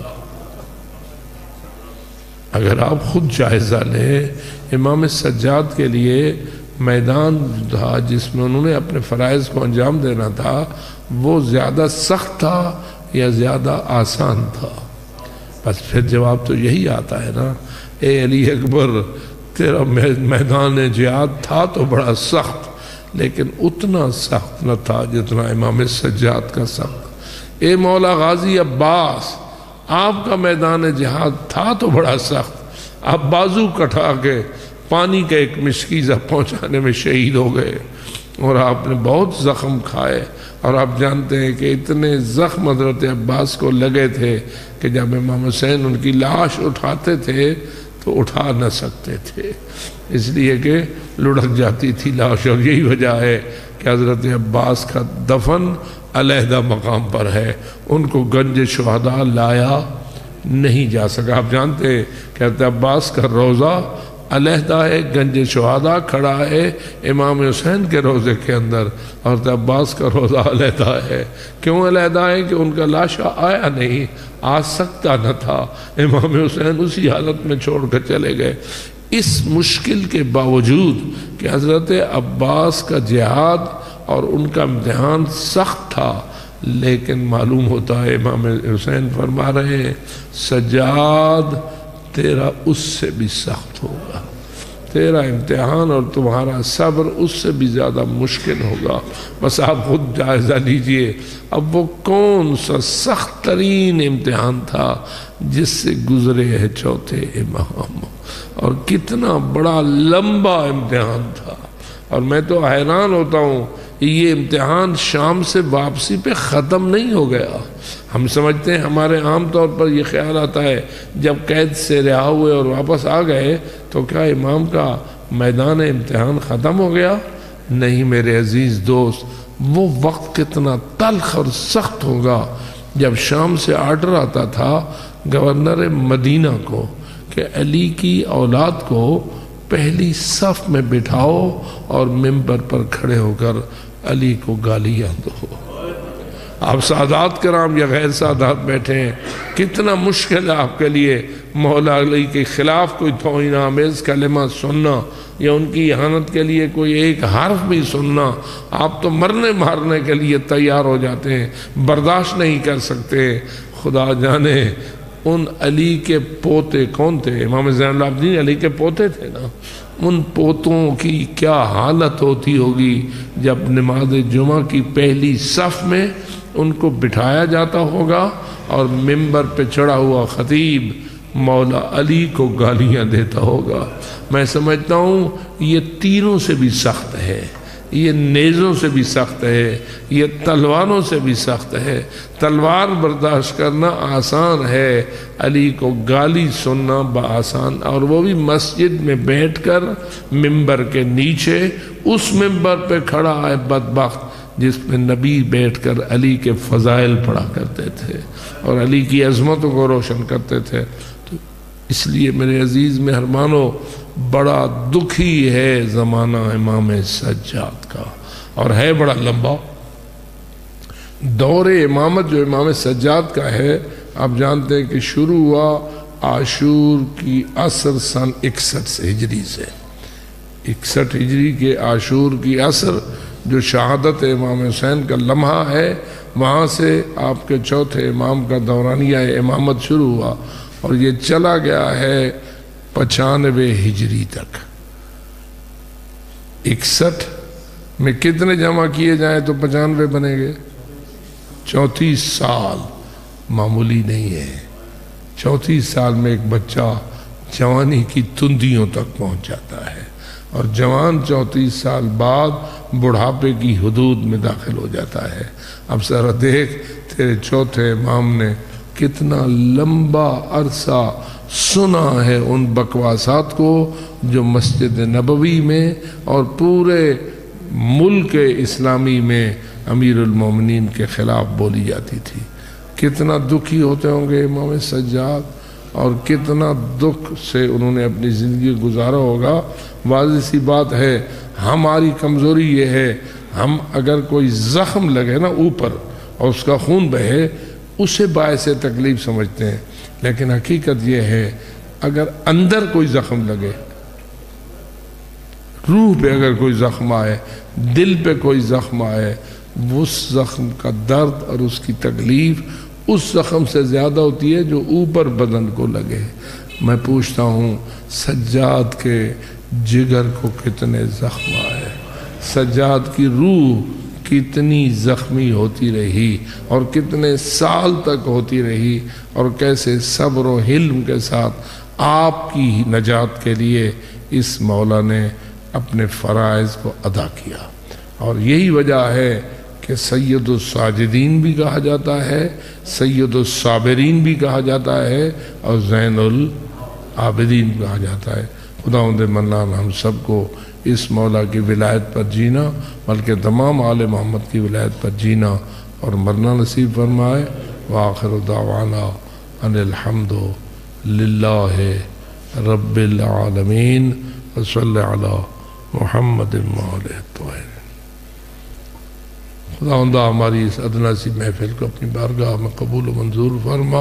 اگر آپ خود جائزہ لیں، امام سجاد کے لیے میدان تھا جس میں انہوں نے اپنے فرائض کو انجام دینا تھا، وہ زیادہ سخت تھا یا زیادہ آسان تھا؟ بس پھر جواب تو یہی آتا ہے نا، اے علی اکبر تیرا میدان جہاد تھا تو بڑا سخت، لیکن اتنا سخت نہ تھا جتنا امام سجاد کا سخت۔ اے مولا غازی عباس آپ کا میدان جہاد تھا تو بڑا سخت، آپ بازو کٹا کے پانی کا ایک مشکیزہ پہنچانے میں شہید ہو گئے، اور آپ نے بہت زخم کھائے، اور آپ جانتے ہیں کہ اتنے زخم حضرت عباس کو لگے تھے کہ جب امام حسین ان کی لاش اٹھاتے تھے تو اٹھا نہ سکتے تھے، اس لیے کہ لڑک جاتی تھی لاش، اور یہی وجہ ہے کہ حضرت عباس کا دفن علیحدہ مقام پر ہے، ان کو گنج شہداء لایا نہیں جا سکا۔ آپ جانتے ہیں کہ حضرت عباس کا روضہ علیحدہ ہے، گنج شہداء کھڑا ہے امام حسین کے روضے کے اندر، اور حضرت عباس کا روضہ علیحدہ ہے۔ کیوں علیحدہ ہے؟ کہ ان کا لاشا آیا نہیں، آ سکتا نہ تھا، امام حسین اسی حالت میں چھوڑ کر چلے گئے۔ اس مشکل کے باوجود کہ حضرت عباس کا جہاد اور ان کا امتحان سخت تھا، لیکن معلوم ہوتا ہے امام حسین فرما رہے ہیں سجاد تیرا اس سے بھی سخت ہوگا، تیرا امتحان اور تمہارا صبر اس سے بھی زیادہ مشکل ہوگا۔ بس آپ خود جائزہ لیجئے، اب وہ کون سا سخت ترین امتحان تھا جس سے گزرے ہیں چوتھے امام، اور کتنا بڑا لمبا امتحان تھا۔ اور میں تو حیران ہوتا ہوں یہ امتحان شام سے واپسی پہ ختم نہیں ہو گیا۔ ہم سمجھتے ہیں، ہمارے عام طور پر یہ خیال آتا ہے جب قید سے رہا ہوئے اور واپس آ گئے تو کیا امام کا میدان امتحان ختم ہو گیا؟ نہیں میرے عزیز دوست، وہ وقت کتنا تلخ اور سخت ہوگا جب شام سے آرڈر آتا تھا گورنر مدینہ کو کہ علی کی اولاد کو پہلی صف میں بٹھاؤ اور ممبر پر کھڑے ہو کر علی کو گالیاں دو۔ آپ سادات کرام یا غیر سادات بیٹھے ہیں، کتنا مشکل ہے آپ کے لیے مولا علی کے خلاف کوئی توہین آمیز کلمہ سننا یا ان کی اہانت کے لیے کوئی ایک حرف بھی سننا۔ آپ تو مرنے مارنے کے لیے تیار ہو جاتے ہیں، برداشت نہیں کر سکتے۔ خدا جانے ان علی کے پوتے کون تھے؟ امام زین العابدین علی کے پوتے تھے نا، ان پوتوں کی کیا حالت ہوتی ہوگی جب نماز جمعہ کی پہلی صف میں ان کو بٹھایا جاتا ہوگا اور ممبر پہ چڑھا ہوا خطیب مولا علی کو گالیاں دیتا ہوگا۔ میں سمجھتا ہوں یہ تیروں سے بھی سخت ہے، یہ نیزوں سے بھی سخت ہے، یہ تلواروں سے بھی سخت ہے۔ تلوار برداشت کرنا آسان ہے، علی کو گالی سننا بآسان، اور وہ بھی مسجد میں بیٹھ کر ممبر کے نیچے، اس ممبر پہ کھڑا ہے بدبخت جس میں نبی بیٹھ کر علی کے فضائل پڑھا کرتے تھے اور علی کی عظمتوں کو روشن کرتے تھے۔ تو اس لیے میرے عزیز مہربانوں، بڑا دکھی ہے زمانہ امام سجاد کا، اور ہے بڑا لمبا دور امامت جو امام سجاد کا ہے۔ آپ جانتے ہیں کہ شروع ہوا عاشور کی عصر سن اکسٹھ سے ہجری سے، اکسٹھ ہجری کے عاشور کی عصر جو شہادت امام حسین کا لمحہ ہے، وہاں سے آپ کے چوتھے امام کا دورانیہ امامت شروع ہوا، اور یہ چلا گیا ہے پچانوے ہجری تک۔ اکسٹھ میں کتنے جمع کیے جائیں تو پچانوے بنے گے؟ چونتیس سال معمولی نہیں ہے۔ چونتیس سال میں ایک بچہ جوانی کی تندیوں تک پہنچ جاتا ہے، اور جوان چونتیس سال بعد بڑھاپے کی حدود میں داخل ہو جاتا ہے۔ اب ذرا دیکھ تیرے چوتھے امام نے کتنا لمبا عرصہ سنا ہے ان بکواسات کو جو مسجد نبوی میں اور پورے ملک اسلامی میں امیر المومنین کے خلاف بولی جاتی تھی۔ کتنا دکھی ہوتے ہوں گے امام سجاد، اور کتنا دکھ سے انہوں نے اپنی زندگی گزارا ہوگا۔ واضح سی بات ہے، ہماری کمزوری یہ ہے، ہم اگر کوئی زخم لگے نا اوپر اور اس کا خون بہے، اسے باعث تکلیف سمجھتے ہیں، لیکن حقیقت یہ ہے اگر اندر کوئی زخم لگے، روح پہ اگر کوئی زخم آئے، دل پہ کوئی زخم آئے، اس زخم کا درد اور اس کی تکلیف اس زخم سے زیادہ ہوتی ہے جو اوپر بدن کو لگے۔ میں پوچھتا ہوں سجاد کے جگر کو کتنے زخم آئے، سجاد کی روح کتنی زخمی ہوتی رہی اور کتنے سال تک ہوتی رہی، اور کیسے صبر و حلم کے ساتھ آپ کی نجات کے لیے اس مولا نے اپنے فرائض کو ادا کیا۔ اور یہی وجہ ہے کہ سید الساجدین بھی کہا جاتا ہے، سید الصابرین بھی کہا جاتا ہے، اور زین العابدین بھی کہا جاتا ہے۔ خداوند منان ہم سب کو اس مولا کی ولایت پر جینا، بلکہ تمام آل محمد کی ولایت پر جینا اور مرنا نصیب فرمائے۔ وآخر دعوانا ان الحمد للہ رب العالمین وصلی علی محمد وآلہ الطاہرین۔ خداوندہ ہماری اس ادنا سی محفل کو اپنی بارگاہ میں قبول و منظور فرما،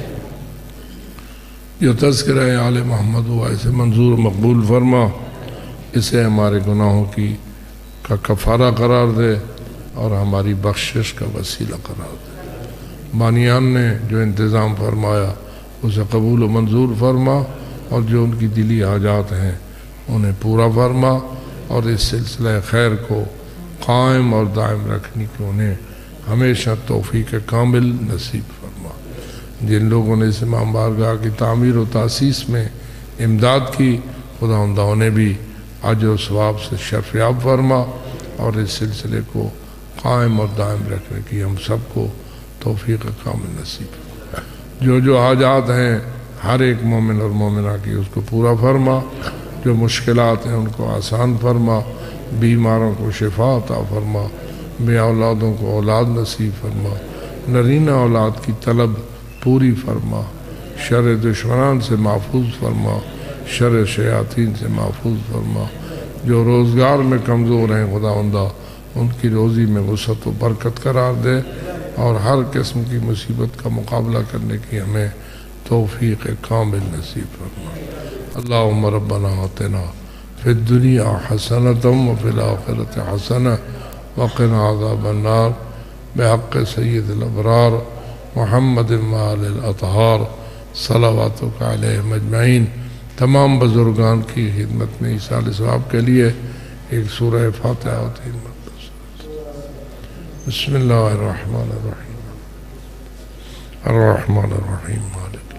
جو تذکرہ آل محمد ہوا اسے منظور و مقبول فرما، اسے ہمارے گناہوں کی کا کفارہ قرار دے اور ہماری بخشش کا وسیلہ قرار دے۔ بانیان نے جو انتظام فرمایا اسے قبول و منظور فرما، اور جو ان کی دلی حاجات ہیں انہیں پورا فرما، اور اس سلسلہ خیر کو قائم اور دائم رکھنے کی انہیں ہمیشہ توفیق کامل نصیب فرما۔ جن لوگوں نے اس امام بارگاہ کی تعمیر و تاسیس میں امداد کی، خداوندہ انہیں بھی اجر و ثواب سے شرفیاب فرما، اور اس سلسلے کو قائم اور دائم رکھنے کی ہم سب کو توفیق کامل نصیب فرما۔ جو جو حاجات ہیں ہر ایک مومن اور مومنہ کی اس کو پورا فرما، جو مشکلات ہیں ان کو آسان فرما، بیماروں کو شفا عطا فرما، بے اولادوں کو اولاد نصیب فرما، نرینہ اولاد کی طلب پوری فرما، شر دشمنان سے محفوظ فرما، شر شیاطین سے محفوظ فرما، جو روزگار میں کمزور ہیں خداوندہ ان کی روزی میں وسعت و برکت قرار دے، اور ہر قسم کی مصیبت کا مقابلہ کرنے کی ہمیں توفیق کامل نصیب فرما۔ اللہم ربنا آتنا فی الدنیا حسنۃ وفی الآخرۃ حسنہ وقنا عذاب النار بحق سید الابرار محمد وآل الاطہار صلواتک علیہم اجمعین۔ تمام بزرگان کی خدمت میں ایصال ثواب کے لیے ایک سورہ فاتحہ ہوتی ہے۔ بسم اللہ الرحمن الرحیم الرحمن الرحیم مالک